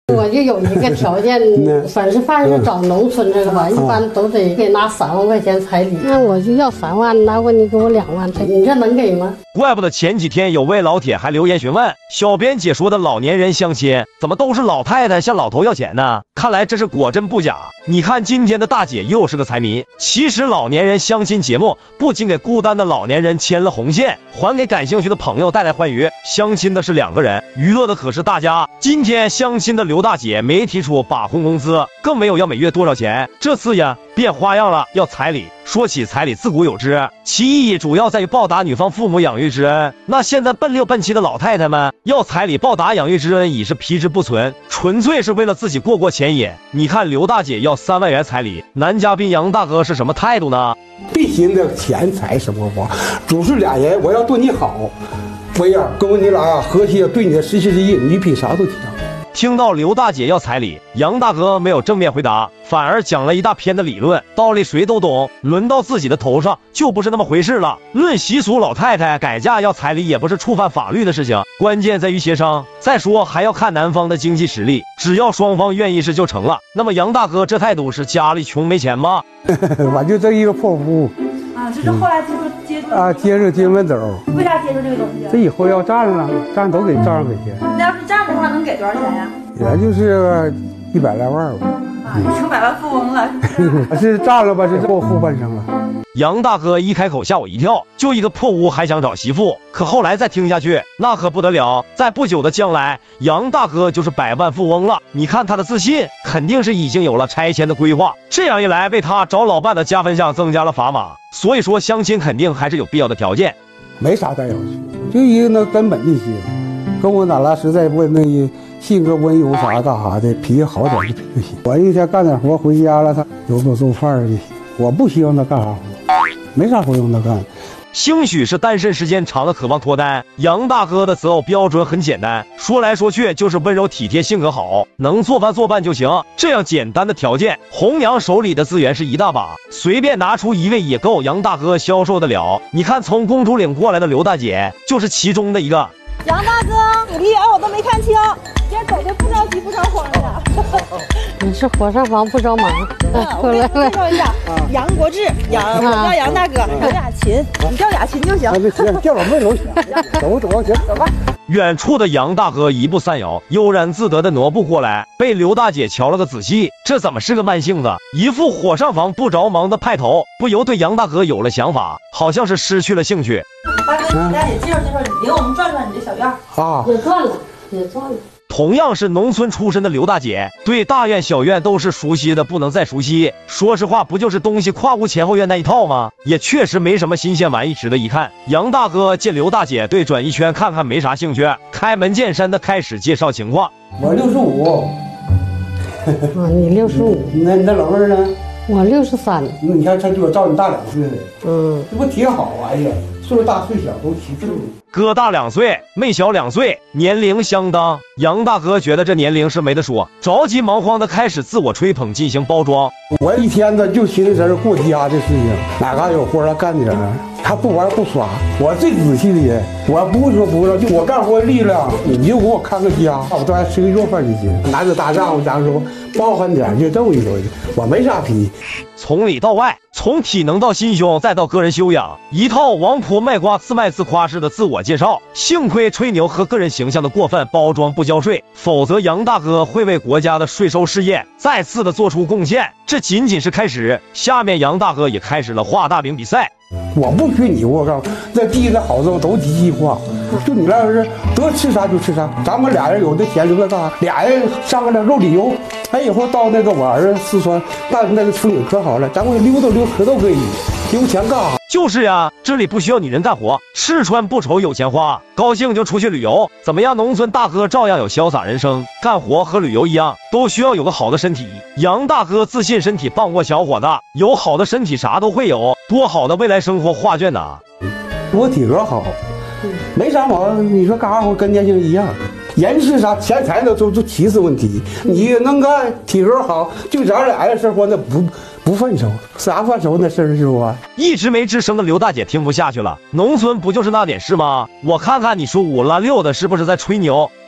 我就有一个条件，凡是凡是找农村这个吧，一般都得给拿三万块钱彩礼。那我就要三万，拿过你给我两万，你这能给吗？ 怪不得前几天有位老铁还留言询问，小编解说的老年人相亲，怎么都是老太太向老头要钱呢？看来这是果真不假。你看今天的大姐又是个财迷。其实老年人相亲节目不仅给孤单的老年人牵了红线，还给感兴趣的朋友带来欢愉。相亲的是两个人，娱乐的可是大家。今天相亲的刘大姐没提出把婚工资，更没有要每月多少钱，这次呀变花样了，要彩礼。说起彩礼，自古有之，其意义主要在于报答女方父母养育之恩。那现在奔六奔七的老太太们要彩礼报答养育之恩，已是皮之不存，纯粹是为了自己过过钱瘾。你看刘大姐要三万元彩礼，男嘉宾杨大哥是什么态度呢？ 别寻思钱财什么话，主是俩人，我要对你好，我呀跟你俩和谐，对你的实实际际，你比啥都强。 听到刘大姐要彩礼，杨大哥没有正面回答，反而讲了一大篇的理论，道理谁都懂，轮到自己的头上就不是那么回事了。论习俗，老太太改嫁要彩礼也不是触犯法律的事情，关键在于协商。再说还要看男方的经济实力，只要双方愿意是就成了。那么杨大哥这态度是家里穷没钱吗？ 我就这一个破屋啊，这是后来接触接触啊，接着金门走。 为啥接触这个东西？ 这以后要占了，占都给照样给钱。 那要是占的话，能给多少钱呀？ 也就是一百来万吧。 啊，成百万富翁了。 是占了吧？是过后半生了。 杨大哥一开口吓我一跳，就一个破屋还想找媳妇，可后来再听下去，那可不得了，在不久的将来，杨大哥就是百万富翁了。你看他的自信，肯定是已经有了拆迁的规划，这样一来，为他找老伴的加分项增加了砝码。所以说，相亲肯定还是有必要的条件。 没啥大要求，就一个那根本就行。跟我咱俩实在不那个性格温柔啥干啥的，脾气好点就行。我一天干点活回家了，他有给我做饭就行。我不希望他干啥活，没啥活用他干。 兴许是单身时间长了，渴望脱单。杨大哥的择偶标准很简单，说来说去就是温柔体贴，性格好，能做饭做饭就行。这样简单的条件，红娘手里的资源是一大把，随便拿出一位也够杨大哥销售得了。你看，从公主岭过来的刘大姐就是其中的一个。 杨大哥，你离远我都没看清，今儿走的不着急不着慌的。 你是火上房不着忙。 我给你介绍一下，杨国志，杨，我叫杨大哥，叫雅琴，你叫雅琴就行。 叫老妹楼下，走走行，走吧。 远处的杨大哥一步三摇，悠然自得的挪步过来，被刘大姐瞧了个仔细，这怎么是个慢性子？一副火上房不着忙的派头，不由对杨大哥有了想法，好像是失去了兴趣。 大哥，你大姐介绍介绍你，领我们转转你这小院啊， 也转了，也转了。 同样是农村出身的刘大姐，对大院小院都是熟悉的不能再熟悉。说实话，不就是东西跨屋前后院那一套吗？也确实没什么新鲜玩意。值得一看，杨大哥见刘大姐对转一圈看看没啥兴趣，开门见山的开始介绍情况。 我六十五。 啊，你六十五。 那你那老妹儿呢？ 我六十三。 你看他比我照你大两岁的， 嗯， 这不挺好啊？哎呀，岁数大岁小都其次。 哥大两岁，妹小两岁，年龄相当。杨大哥觉得这年龄是没得说，着急忙慌的开始自我吹捧，进行包装。 我一天呢就寻思着过家的事情，哪嘎有活儿干点儿，他不玩不耍。我最仔细的人，我不会说不知道，就我干活力量，你就给我看个家，我都爱吃个肉饭就行。男子大丈夫，咱说包含点就这么一回事，我没啥脾气。 从里到外，从体能到心胸，再到个人修养，一套王婆卖瓜自卖自夸式的自我介绍。幸亏吹牛和个人形象的过分包装不交税，否则杨大哥会为国家的税收事业再次的做出贡献。这仅仅是开始，下面杨大哥也开始了画大饼比赛。 我不许你，我告诉你，那地那好东都机器化，就你那是得吃啥就吃啥。咱们俩人有的钱留着干啥？俩人上个那肉旅游，哎，以后到那个我儿子四川，但那个风景可好了，咱们溜达溜可都可以，有钱干啥？ 就是呀，这里不需要女人干活，吃穿不愁有钱花，高兴就出去旅游。怎么样，农村大哥照样有潇洒人生，干活和旅游一样，都需要有个好的身体。杨大哥自信身体棒过小伙子，有好的身体啥都会有，多好的未来生活画卷呐！ 我体格好，没啥毛病。你说干啥活跟年轻人一样，人是啥钱财那都都其次问题。你能干，体格好，就咱俩人生活那不。不犯愁，啥犯愁那事儿是不？ 一直没吱声的刘大姐听不下去了，农村不就是那点事吗？我看看你说五拉六的，是不是在吹牛？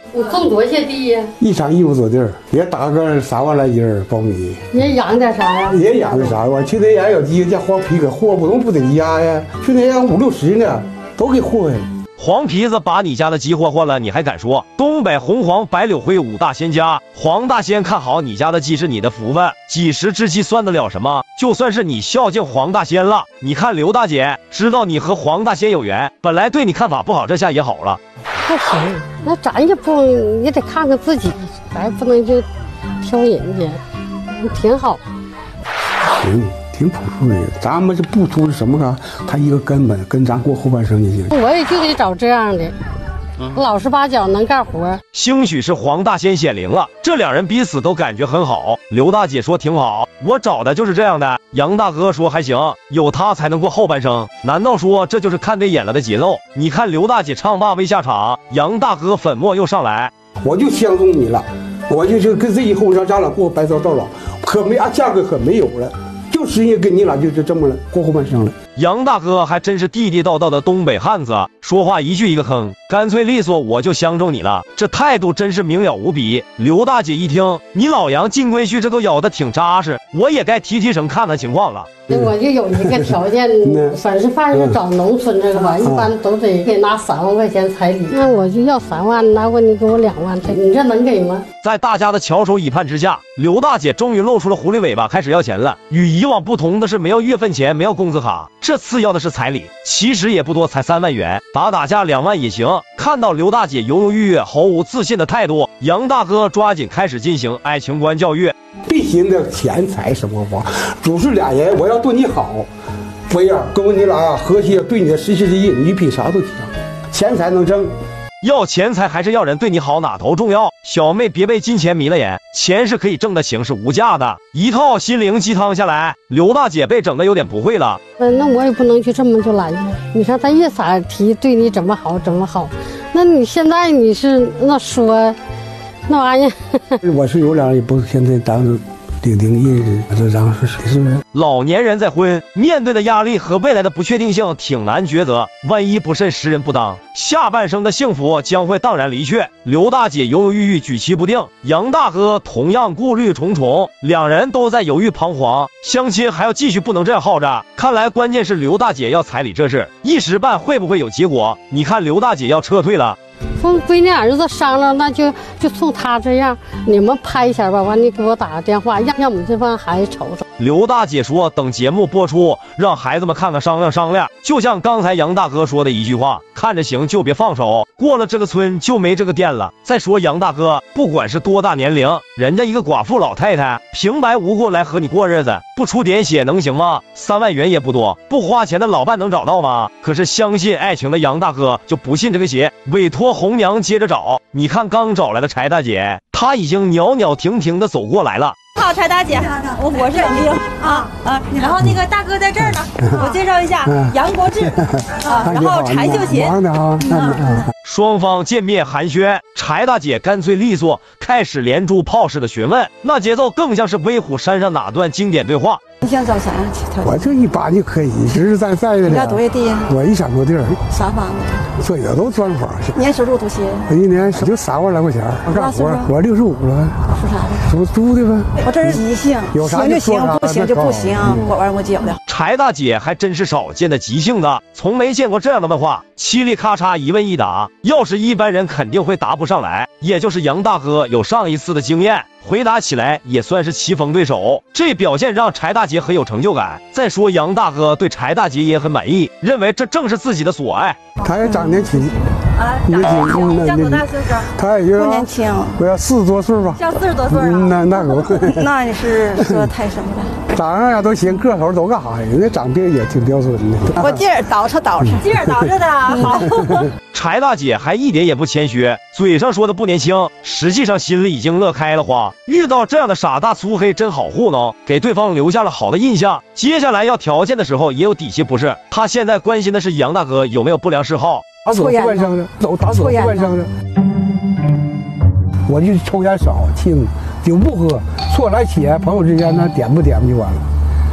你种多些地呀？ 一场一亩多地儿，也打个三万来斤儿苞米。 也养点啥呀？ 也养点啥？我去年也有一个叫黄皮，给货不能不得压呀。去年养五六十呢，都给货呀。 黄皮子把你家的鸡祸换了，你还敢说？东北红黄白柳灰五大仙家，黄大仙看好你家的鸡是你的福分，几十只鸡算得了什么？就算是你孝敬黄大仙了，你看刘大姐知道你和黄大仙有缘，本来对你看法不好，这下也好了。 还行，那咱也不也得看看自己，咱不能就挑人家，挺好。 行。挺朴素的，咱们这不图什么个，他一个根本跟咱过后半生就行。 我也就得找这样的，嗯、老实巴交，能干活。 兴许是黄大仙显灵了，这两人彼此都感觉很好。刘大姐说挺好，我找的就是这样的。杨大哥说还行，有他才能过后半生。难道说这就是看对眼了的节奏？你看刘大姐唱罢未下场，杨大哥粉墨又上来， 我就相中你了，我就就跟这以后让咱俩过白头到老，可没啊，价格可没有了。就是因为跟你俩就是这么了，过后半生了。 杨大哥还真是地地道道的东北汉子，说话一句一个坑，干脆利索，我就相中你了，这态度真是明了无比。刘大姐一听，你老杨金龟婿这都咬得挺扎实，我也该提提神看看情况了。 那我就有一个条件，凡是凡是找农村这个吧，一般都得给拿三万块钱彩礼，那我就要三万，拿过你给我两万，你这能给吗？ 在大家的翘首以盼之下，刘大姐终于露出了狐狸尾巴，开始要钱了。与以往不同的是，没有月份钱，没有工资卡，这次要的是彩礼，其实也不多，才三万元，打打架两万也行。看到刘大姐犹犹豫豫、毫无自信的态度，杨大哥抓紧开始进行爱情观教育。 必寻的钱财什么话，主是俩人，我要对你好，不要跟你俩和谐，对你的实实际际，你比啥都强，钱财能挣。 要钱财还是要人对你好，哪头重要？小妹别被金钱迷了眼，钱是可以挣的，情是无价的。一套心灵鸡汤下来，刘大姐被整的有点不会了。 那那我也不能去这么就来呀。你看他一撒提对你怎么好怎么好，那你现在你是那说那玩意儿， 我是有俩也不现在当着顶顶日子，这让是谁是不是？ 老年人再婚，面对的压力和未来的不确定性挺难抉择，万一不慎识人不当，下半生的幸福将会荡然离去。刘大姐犹犹豫豫，举棋不定，杨大哥同样顾虑重重，两人都在犹豫彷徨。相亲还要继续，不能这样耗着。看来关键是刘大姐要彩礼这事，一时半会不会有结果？你看刘大姐要撤退了。 跟闺女儿子商量，那就就冲他这样，你们拍一下吧，完你给我打个电话，让让我们这帮孩子瞅瞅。 刘大姐说，等节目播出，让孩子们看看，商量商量。就像刚才杨大哥说的一句话，看着行就别放手，过了这个村就没这个店了。再说杨大哥，不管是多大年龄，人家一个寡妇老太太，平白无故来和你过日子，不出点血能行吗？三万元也不多，不花钱的老伴能找到吗？可是相信爱情的杨大哥就不信这个邪，委托红娘接着找。你看刚找来的柴大姐，她已经袅袅婷婷的走过来了。 好，柴大姐，我我是冷冰啊啊，然后那个大哥在这儿呢，我介绍一下杨国志啊，然后柴秀琴。 双方见面寒暄，柴大姐干脆利索，开始连珠炮式的询问，那节奏更像是威虎山上哪段经典对话。 你想找啥？ 我就一般就可以，实实在在的。 你家多少地呀？ 我一千多地儿。 啥房子？ 这也都砖房。 年收入多些？ 我一年就三万来块钱。我干活，我六十五了。 说啥的？ 租租的呗。 我这是急性，行就行，不行就不行。我玩我姐的。 柴大姐还真是少见的急性子，从没见过这样的问话，嘁哩咔嚓一问一答，要是一般人肯定会答不上来。也就是杨大哥有上一次的经验，回答起来也算是棋逢对手，这表现让柴大姐很有成就感。再说杨大哥对柴大姐也很满意，认为这正是自己的所爱。 他也长年轻啊，年轻，像多大岁数？ 他也不年轻， 我要四十多岁吧。 像四十多岁啊？ 那那个， 那你是说太什么了？ 长相呀都行，个头都干啥呀？人家长得也挺标准的。 我劲儿捯饬捯饬，劲儿捯饬的好。 柴大姐还一点也不谦虚，嘴上说的不年轻，实际上心里已经乐开了花。遇到这样的傻大粗黑真好糊弄，给对方留下了好的印象。接下来要条件的时候也有底气，不是？他现在关心的是杨大哥有没有不良嗜好。 打左外生的，走打左外生的。我就抽烟少，轻，酒不喝，错来且朋友之间呢点不点不就完了。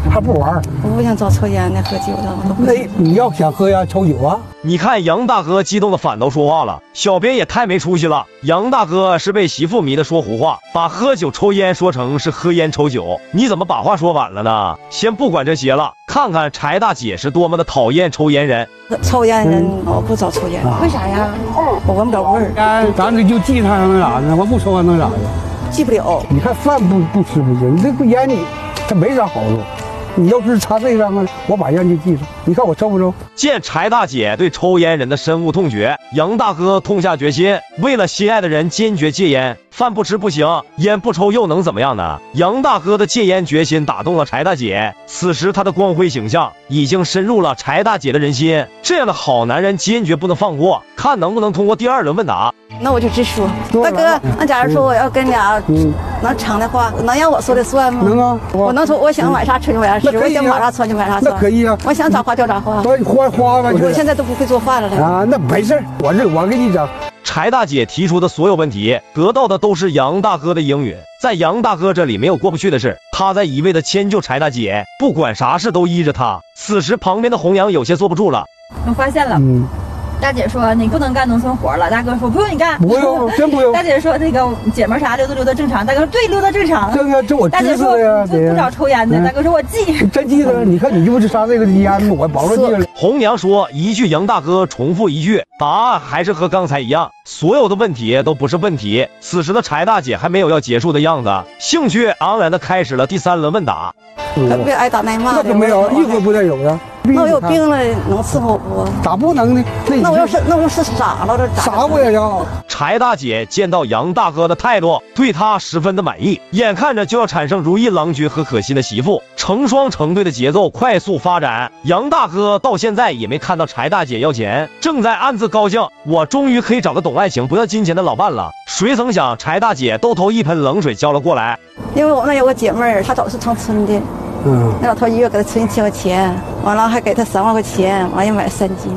还不玩。 我不想找抽烟的、喝酒的，我都不。 那你要想喝呀，抽酒啊。 你看杨大哥激动的反倒说话了，小编也太没出息了。杨大哥是被媳妇迷的说胡话，把喝酒抽烟说成是喝烟抽酒，你怎么把话说晚了呢？先不管这些了，看看柴大姐是多么的讨厌抽烟人。 抽烟人我不找抽烟，为啥呀？我闻不着味儿。 咱这就记他能咋的？我不抽烟能咋的？ 记不了。 你看饭不不吃不行，你这个烟你它没啥好处。你要是插这上啊，我把烟就记上。你看我抽不抽？ 见柴大姐对抽烟人的深恶痛绝，杨大哥痛下决心，为了心爱的人坚决戒烟。饭不吃不行，烟不抽又能怎么样呢？杨大哥的戒烟决心打动了柴大姐，此时他的光辉形象已经深入了柴大姐的人心。这样的好男人坚决不能放过，看能不能通过第二轮问答。 那我就直说，大哥，那假如说我要跟俩能成的话，能让我说的算吗？ 能啊， 我能说我想买啥吃就买啥吃，我想买啥穿就买啥穿。 那可以啊， 我想咋花就咋花。 花花吧， 我现在都不会做饭了啊，那没事，我这我跟你讲。 柴大姐提出的所有问题，得到的都是杨大哥的应允。在杨大哥这里没有过不去的事，他在一味的迁就柴大姐，不管啥事都依着她。此时旁边的红娘有些坐不住了， 我发现了。嗯，大姐说你不能干农村活了，大哥说不用你干， 不用，真不用。 大姐说那个姐们啥溜达溜达正常，大哥说对溜达正常。 对呀，这我知道的呀。 不不找抽烟的，大哥说我记。 真记得，你看你就是杀这个烟，我保证记了。 红娘说一句，杨大哥重复一句，答案还是和刚才一样，所有的问题都不是问题。此时的柴大姐还没有要结束的样子，兴趣盎然的开始了第三轮问答。 别挨打挨骂的，那可没有，一回不带有的。 那我有病了，能伺候不？ 咋不能呢？ 那我要是那我是傻了，这啥我也要。 柴大姐见到杨大哥的态度，对他十分的满意，眼看着就要产生如意郎君和可心的媳妇，成双成对的节奏快速发展。杨大哥到现在也没看到柴大姐要钱，正在暗自高兴，我终于可以找个懂爱情不要金钱的老伴了。谁曾想柴大姐兜头一盆冷水浇了过来。 因为我那有个姐妹儿，她早是成村的。嗯，那老头一月给他存一千块钱，完了还给他三万块钱，完又买三斤。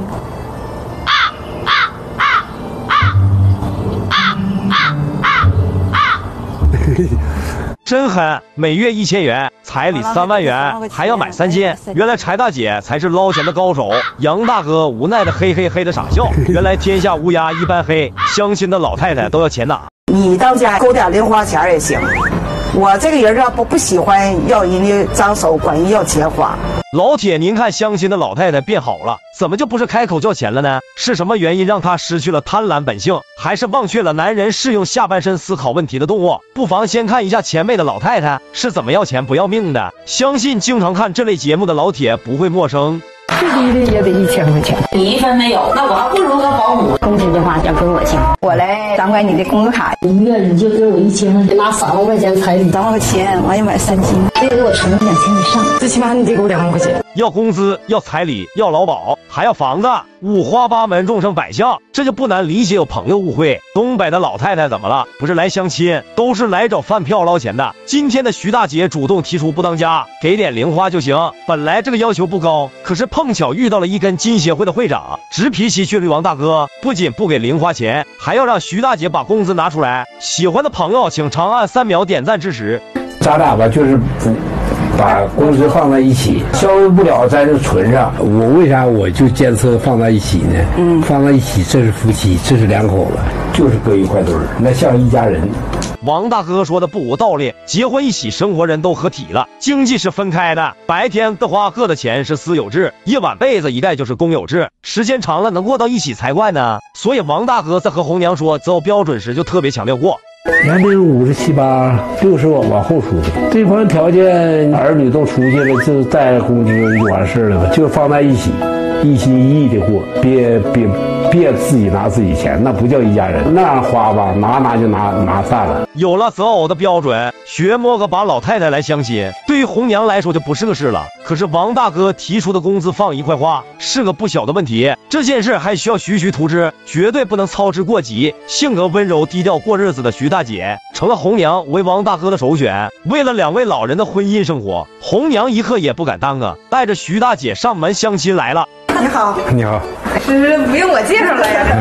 真狠，每月一千元，彩礼三万元，还要买三斤。原来柴大姐才是捞钱的高手。杨大哥无奈的嘿嘿嘿的傻笑。原来天下乌鸦一般黑，相亲的老太太都要钱拿。 你到家给我点零花钱也行。我这个人啊，不不喜欢要人家张手管人要钱花。 老铁，您看相亲的老太太变好了，怎么就不是开口叫钱了呢？是什么原因让她失去了贪婪本性，还是忘却了男人是用下半身思考问题的动物？不妨先看一下前辈的老太太是怎么要钱不要命的，相信经常看这类节目的老铁不会陌生。 最低的也得一千块钱，你一分没有，那我还不如个保姆。工资的话要给我钱，我来掌管你的工资卡， 一月你就给我一千块钱，拿三万块钱彩礼， 三万块钱，完又买三斤， 得给我存两千以上，最起码你得给我两万块钱。 要工资，要彩礼，要劳保，还要房子，五花八门，众生百相，这就不难理解有朋友误会，东北的老太太怎么了？不是来相亲，都是来找饭票捞钱的。今天的徐大姐主动提出不当家，给点零花就行。本来这个要求不高，可是碰巧遇到了一根筋协会的会长，直脾气去绿王大哥，不仅不给零花钱，还要让徐大姐把工资拿出来。喜欢的朋友请长按三秒点赞支持。 咱俩吧就是不把工资放在一起，消费不了咱就存上。我为啥我就坚持放在一起呢？嗯，放在一起，这是夫妻，这是两口子，就是搁一块堆儿，那像一家人。 王大哥说的不无道理，结婚一起生活人都合体了，经济是分开的，白天各花各的钱是私有制，夜晚被子一盖就是公有制，时间长了能过到一起才怪呢。所以王大哥在和红娘说择偶标准时就特别强调过。 年龄五十七八、六十往往后出的，对方条件儿女都出去了，就带公就就完事了呗，就放在一起，一心一意的过，别别别自己拿自己钱，那不叫一家人，那样花吧，拿拿就拿拿散了。 有了择偶的标准，学摸个把老太太来相亲，对于红娘来说就不是个事了。可是王大哥提出的工资放一块花，是个不小的问题。这件事还需要徐徐图之，绝对不能操之过急。性格温柔低调过日子的徐大姐成了红娘为王大哥的首选。为了两位老人的婚姻生活，红娘一刻也不敢耽搁，带着徐大姐上门相亲来了。 你好， 你好， 是不用我介绍了呀？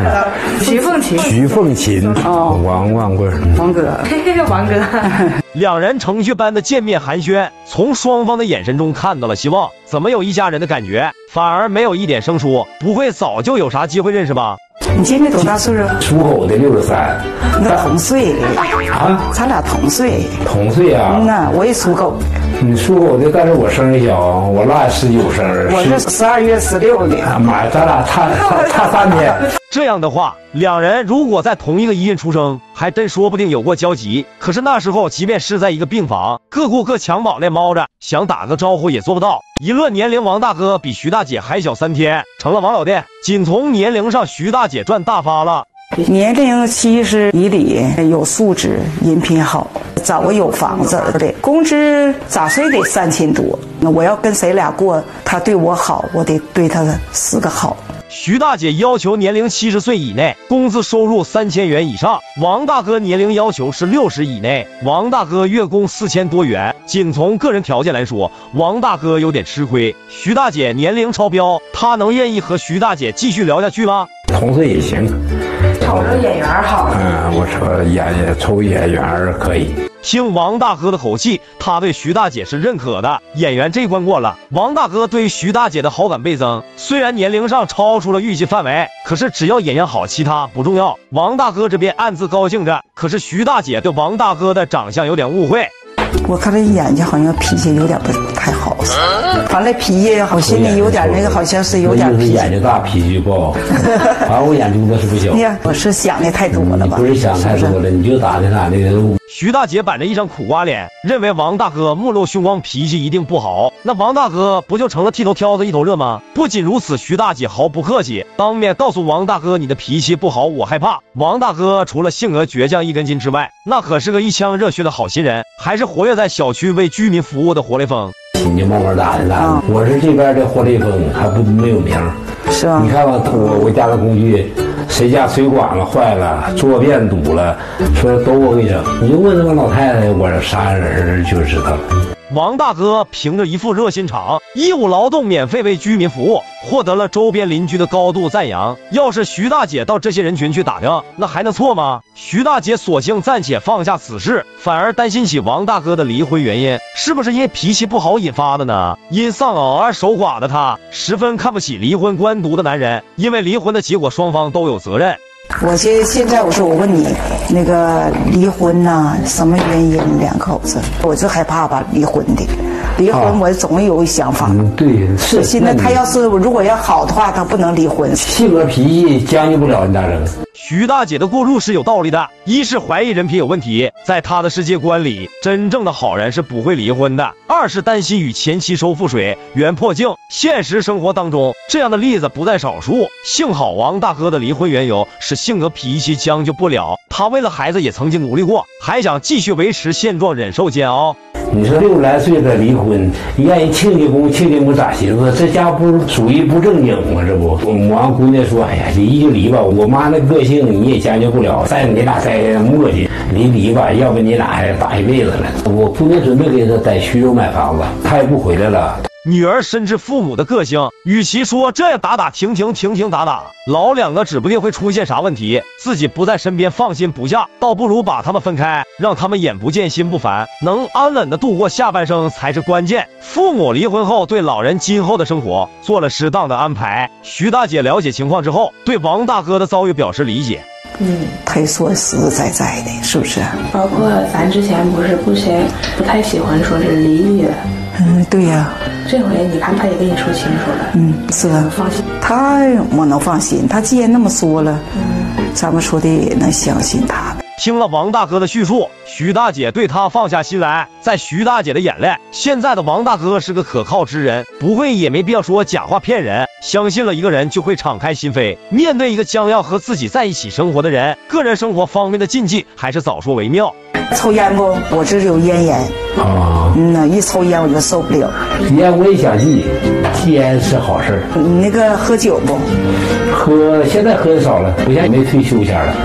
徐凤琴， 徐凤琴，哦，王万贵， 王哥，嘿嘿，王哥。 两人程序般的见面寒暄，从双方的眼神中看到了希望。怎么有一家人的感觉，反而没有一点生疏？不会早就有啥机会认识吧？ 你今年多大岁数？ 属狗的六十三， 那同岁啊，咱俩同岁。 同岁啊？ 嗯呐，我也属狗。 你属狗的，但是我生日小，我腊十九生日。 我是十二月十六的。 妈呀，咱俩差差差三天。 这样的话，两人如果在同一个医院出生，还真说不定有过交集。可是那时候，即便是在一个病房，各顾各襁褓内猫着，想打个招呼也做不到。一论年龄，王大哥比徐大姐还小三天，成了王老弟。仅从年龄上，徐大姐赚大发了。 年龄七十以里，有素质，人品好，找个有房子的，工资咋说得三千多。那我要跟谁俩过，他对我好，我得对他十个好。 徐大姐要求年龄七十岁以内，工资收入三千元以上。王大哥年龄要求是六十以内，王大哥月工四千多元。仅从个人条件来说，王大哥有点吃亏。徐大姐年龄超标，他能愿意和徐大姐继续聊下去吗？ 同岁也行。 瞅着演员好。 嗯，我说演瞅演员可以。 听王大哥的口气，他对徐大姐是认可的，演员这关过了。王大哥对徐大姐的好感倍增，虽然年龄上超出了预计范围，可是只要演员好，其他不重要。王大哥这边暗自高兴着，可是徐大姐对王大哥的长相有点误会。 我看这眼睛好像脾气有点不太好，反正脾气我心里有点那个，好像是有点脾气。 眼睛大，脾气不好。反正我眼珠子是不小。 你看，我是想的太多了吧？ 不是想太多了，你就咋的咋的。 徐大姐板着一张苦瓜脸，认为王大哥目露凶光，脾气一定不好。那王大哥不就成了剃头挑子一头热吗？不仅如此，徐大姐毫不客气，当面告诉王大哥：“你的脾气不好，我害怕。”王大哥除了性格倔强一根筋之外，那可是个一腔热血的好心人，还是活跃在小区为居民服务的活雷锋。 你就慢慢打的打，我是这边的活雷锋，还不没有名。 是啊， 你看吧，我我家的工具，谁家水管子坏了，桌便堵了，说都我给整。你就问那个老太太，我啥人就知道了。 王大哥凭着一副热心肠，义务劳动，免费为居民服务，获得了周边邻居的高度赞扬。要是徐大姐到这些人群去打听，那还能错吗？徐大姐索性暂且放下此事，反而担心起王大哥的离婚原因，是不是因为脾气不好引发的呢？因丧偶而守寡的她，十分看不起离婚官独的男人，因为离婚的结果双方都有责任。 我现现在我说我问你，那个离婚呐、啊，什么原因？两口子，我就害怕吧，离婚的，离婚我总有想法。 嗯，对，是。 现在他要是如果要好的话，他不能离婚。 性格脾气将就不了，你咋整？ 徐大姐的过路是有道理的，一是怀疑人品有问题，在她的世界观里，真正的好人是不会离婚的；二是担心与前妻收覆水、圆破镜。现实生活当中，这样的例子不在少数。幸好王大哥的离婚缘由是性格脾气将就不了，他为了孩子也曾经努力过，还想继续维持现状，忍受煎熬。 你说六十来岁的离婚，你让人亲家公亲家公咋寻思？这家不属于不正经吗？这不，我俺姑娘说，哎呀，离就离吧。我妈那个性你也将就不了，再你俩再磨叽，离离吧，要不你俩还打一辈子了。我姑娘准备给他在徐州买房子，他也不回来了。 女儿深知父母的个性，与其说这样打打停停停停打打，老两个指不定会出现啥问题，自己不在身边放心不下，倒不如把他们分开，让他们眼不见心不烦，能安稳的度过下半生才是关键。父母离婚后对老人今后的生活做了适当的安排。徐大姐了解情况之后，对王大哥的遭遇表示理解。 嗯，他说实实在在的，是不是？ 包括咱之前不是不嫌不太喜欢说是离异的。 嗯，对呀。 这回你看他也跟你说清楚了。 嗯，是啊， 放心。 他我能放心，他既然那么说了，嗯，咱们说的也能相信他的。 听了王大哥的叙述，徐大姐对他放下心来。在徐大姐的眼里，现在的王大哥是个可靠之人，不会也没必要说假话骗人。相信了一个人，就会敞开心扉，面对一个将要和自己在一起生活的人，个人生活方面的禁忌还是早说为妙。 抽烟不？我这有烟烟啊，嗯呐，一抽烟我就受不了。 烟我也想戒，戒烟是好事。 你那个喝酒不？ 喝，现在喝的少了，不像没退休前了。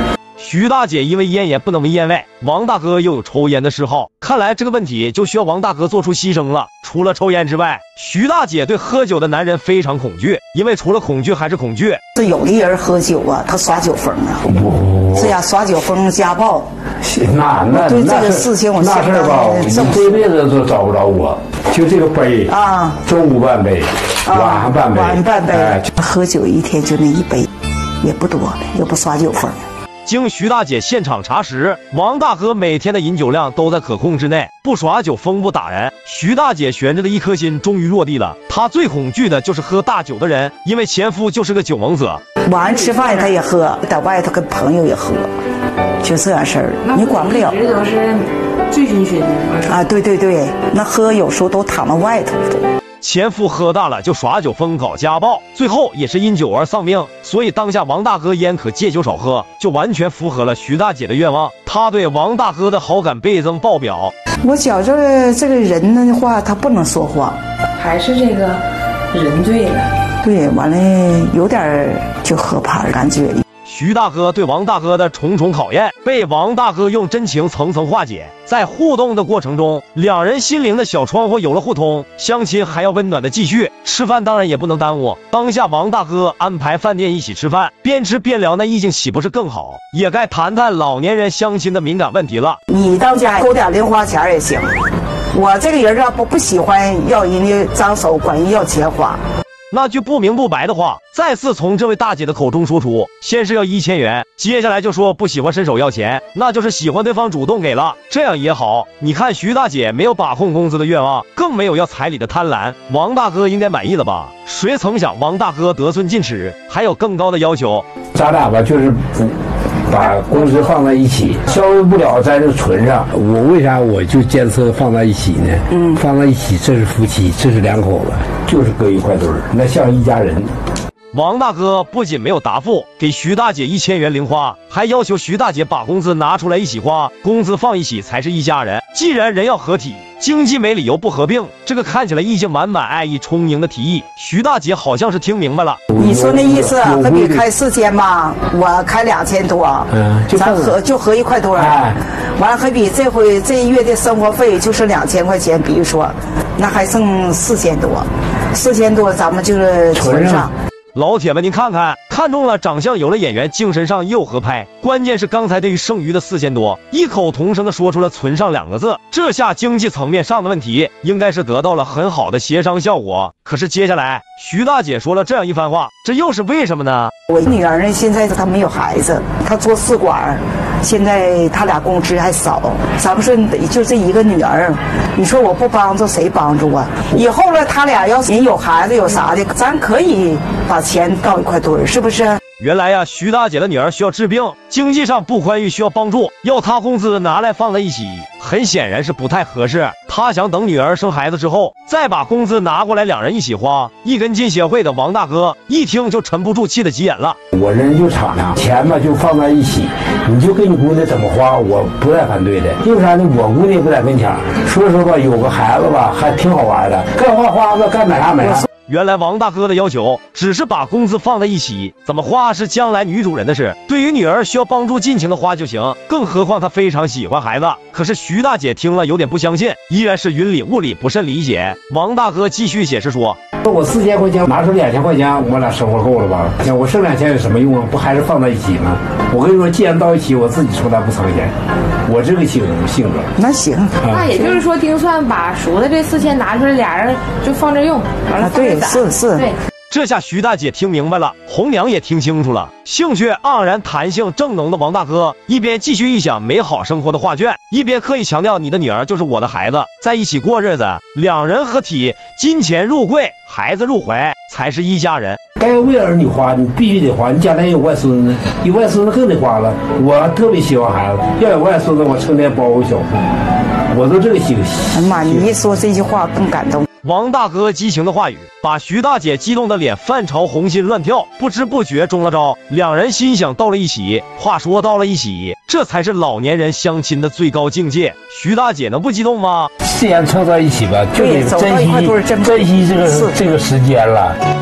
徐大姐因为烟也不能闻烟味，王大哥又有抽烟的嗜好，看来这个问题就需要王大哥做出牺牲了。除了抽烟之外，徐大姐对喝酒的男人非常恐惧，因为除了恐惧还是恐惧。 是有的人喝酒啊，他耍酒疯啊，这呀耍酒疯家暴。 那那对这个事情我那事儿吧，你这辈子都找不着我。就这个杯啊，中午半杯，晚上半杯， 晚上半杯。哎，喝酒一天就那一杯，也不多，也不耍酒疯。 经徐大姐现场查实，王大哥每天的饮酒量都在可控之内，不耍酒疯不打人。徐大姐悬着的一颗心终于落地了，她最恐惧的就是喝大酒的人，因为前夫就是个酒蒙子。 晚上吃饭他也喝，在外头跟朋友也喝，就这样事儿，你管不了。 一直都是醉醺醺的啊，对对对，那喝有时候都躺到外头都。 前夫喝大了就耍酒疯搞家暴，最后也是因酒而丧命。所以当下王大哥烟可戒酒少喝，就完全符合了徐大姐的愿望。他对王大哥的好感倍增爆表。 我觉着这个人的话，他不能说谎， 还是这个人对了。 对，完了有点就喝怕的感觉。 徐大哥对王大哥的重重考验被王大哥用真情层层化解，在互动的过程中，两人心灵的小窗户有了互通，相亲还要温暖的继续，吃饭当然也不能耽误。当下王大哥安排饭店一起吃饭，边吃边聊，那意境岂不是更好？也该谈谈老年人相亲的敏感问题了。 你到家给我点零花钱也行，我这个人啊不不喜欢要人家张手管人要钱花。 那句不明不白的话再次从这位大姐的口中说出，先是要一千元，接下来就说不喜欢伸手要钱，那就是喜欢对方主动给了，这样也好。你看徐大姐没有把控工资的愿望，更没有要彩礼的贪婪，王大哥应该满意了吧？谁曾想王大哥得寸进尺，还有更高的要求。 咱俩吧就是不把工资放在一起，消费不了咱就存上。我为啥我就坚持放在一起呢？嗯，放在一起，这是夫妻，这是两口子，就是搁一块堆儿，那像一家人。 王大哥不仅没有答复，给徐大姐一千元零花，还要求徐大姐把工资拿出来一起花，工资放一起才是一家人。既然人要合体，经济没理由不合并。这个看起来意境满满、爱意充盈的提议，徐大姐好像是听明白了。 你说那意思，可比开四千吧，我开两千多，嗯，咱合就合一块多，哎，完了还比这回这一月的生活费就是两千块钱，比如说，那还剩四千多，四千多咱们就是存上。 老铁们，您看看，看中了长相有了眼缘，精神上又合拍，关键是刚才对于剩余的四千多，异口同声的说出了存上两个字，这下经济层面上的问题应该是得到了很好的协商效果。可是接下来徐大姐说了这样一番话，这又是为什么呢？ 我女儿呢，现在她没有孩子，她做试管，现在她俩工资还少，咱们说就这一个女儿，你说我不帮助谁帮助啊？以后呢，他俩要人有孩子有啥的，咱可以把钱到一块堆儿，是不是？ 原来呀，徐大姐的女儿需要治病，经济上不宽裕，需要帮助，要她工资拿来放在一起，很显然是不太合适。她想等女儿生孩子之后，再把工资拿过来，两人一起花。一根筋协会的王大哥一听就沉不住气的急眼了。 我人就敞亮，钱吧就放在一起，你就跟你姑娘怎么花，我不带反对的。因为啥呢？我姑娘不在跟前，说实话，有个孩子吧，还挺好玩的，该花花子，该买啥买啥。 原来王大哥的要求只是把工资放在一起，怎么花是将来女主人的事，对于女儿需要帮助尽情的花就行，更何况她非常喜欢孩子。可是徐大姐听了有点不相信，依然是云里雾里不甚理解。王大哥继续解释说， 我四千块钱拿出两千块钱，我俩生活够了吧？我剩两千有什么用啊？不还是放在一起吗？我跟你说，既然到一起，我自己承担不承钱，我这个性性格。 那行， 那也就是说，丁算把赎的这四千拿出来，俩人就放这用，完了对。是是， 对， 这下徐大姐听明白了，红娘也听清楚了。兴趣盎然、弹性正浓的王大哥，一边继续臆想美好生活的画卷，一边刻意强调：“你的女儿就是我的孩子，在一起过日子，两人合体，金钱入柜，孩子入怀，才是一家人。” 该为儿女花，你必须得花。你将来有外孙子，有外孙子更得花了。我特别喜欢孩子，要有外孙子，我成天包个小户，我都这个心。 哎妈，你一说这句话更感动。 王大哥激情的话语把徐大姐激动的脸泛潮红心乱跳，不知不觉中了招，两人心想到了一起。话说到了一起，这才是老年人相亲的最高境界。徐大姐能不激动吗？ 既然凑在一起吧，就得珍惜珍惜这个这个时间了。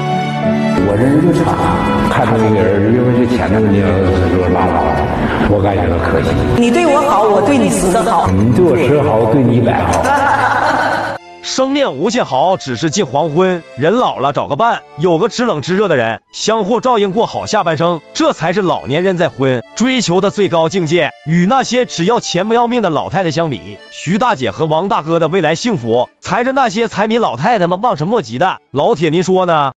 我这人就差，看中一个人，因为这钱的问题就拉倒了，我感觉到可惜。 你对我好，我对你十个好。 你对我十好，我对你一百好。 生命无限好，只是近黄昏。人老了找个伴，有个知冷知热的人，相互照应过好下半生，这才是老年人再婚追求的最高境界。与那些只要钱不要命的老太太相比，徐大姐和王大哥的未来幸福，才是那些财迷老太太们望尘莫及的。老铁，您说呢？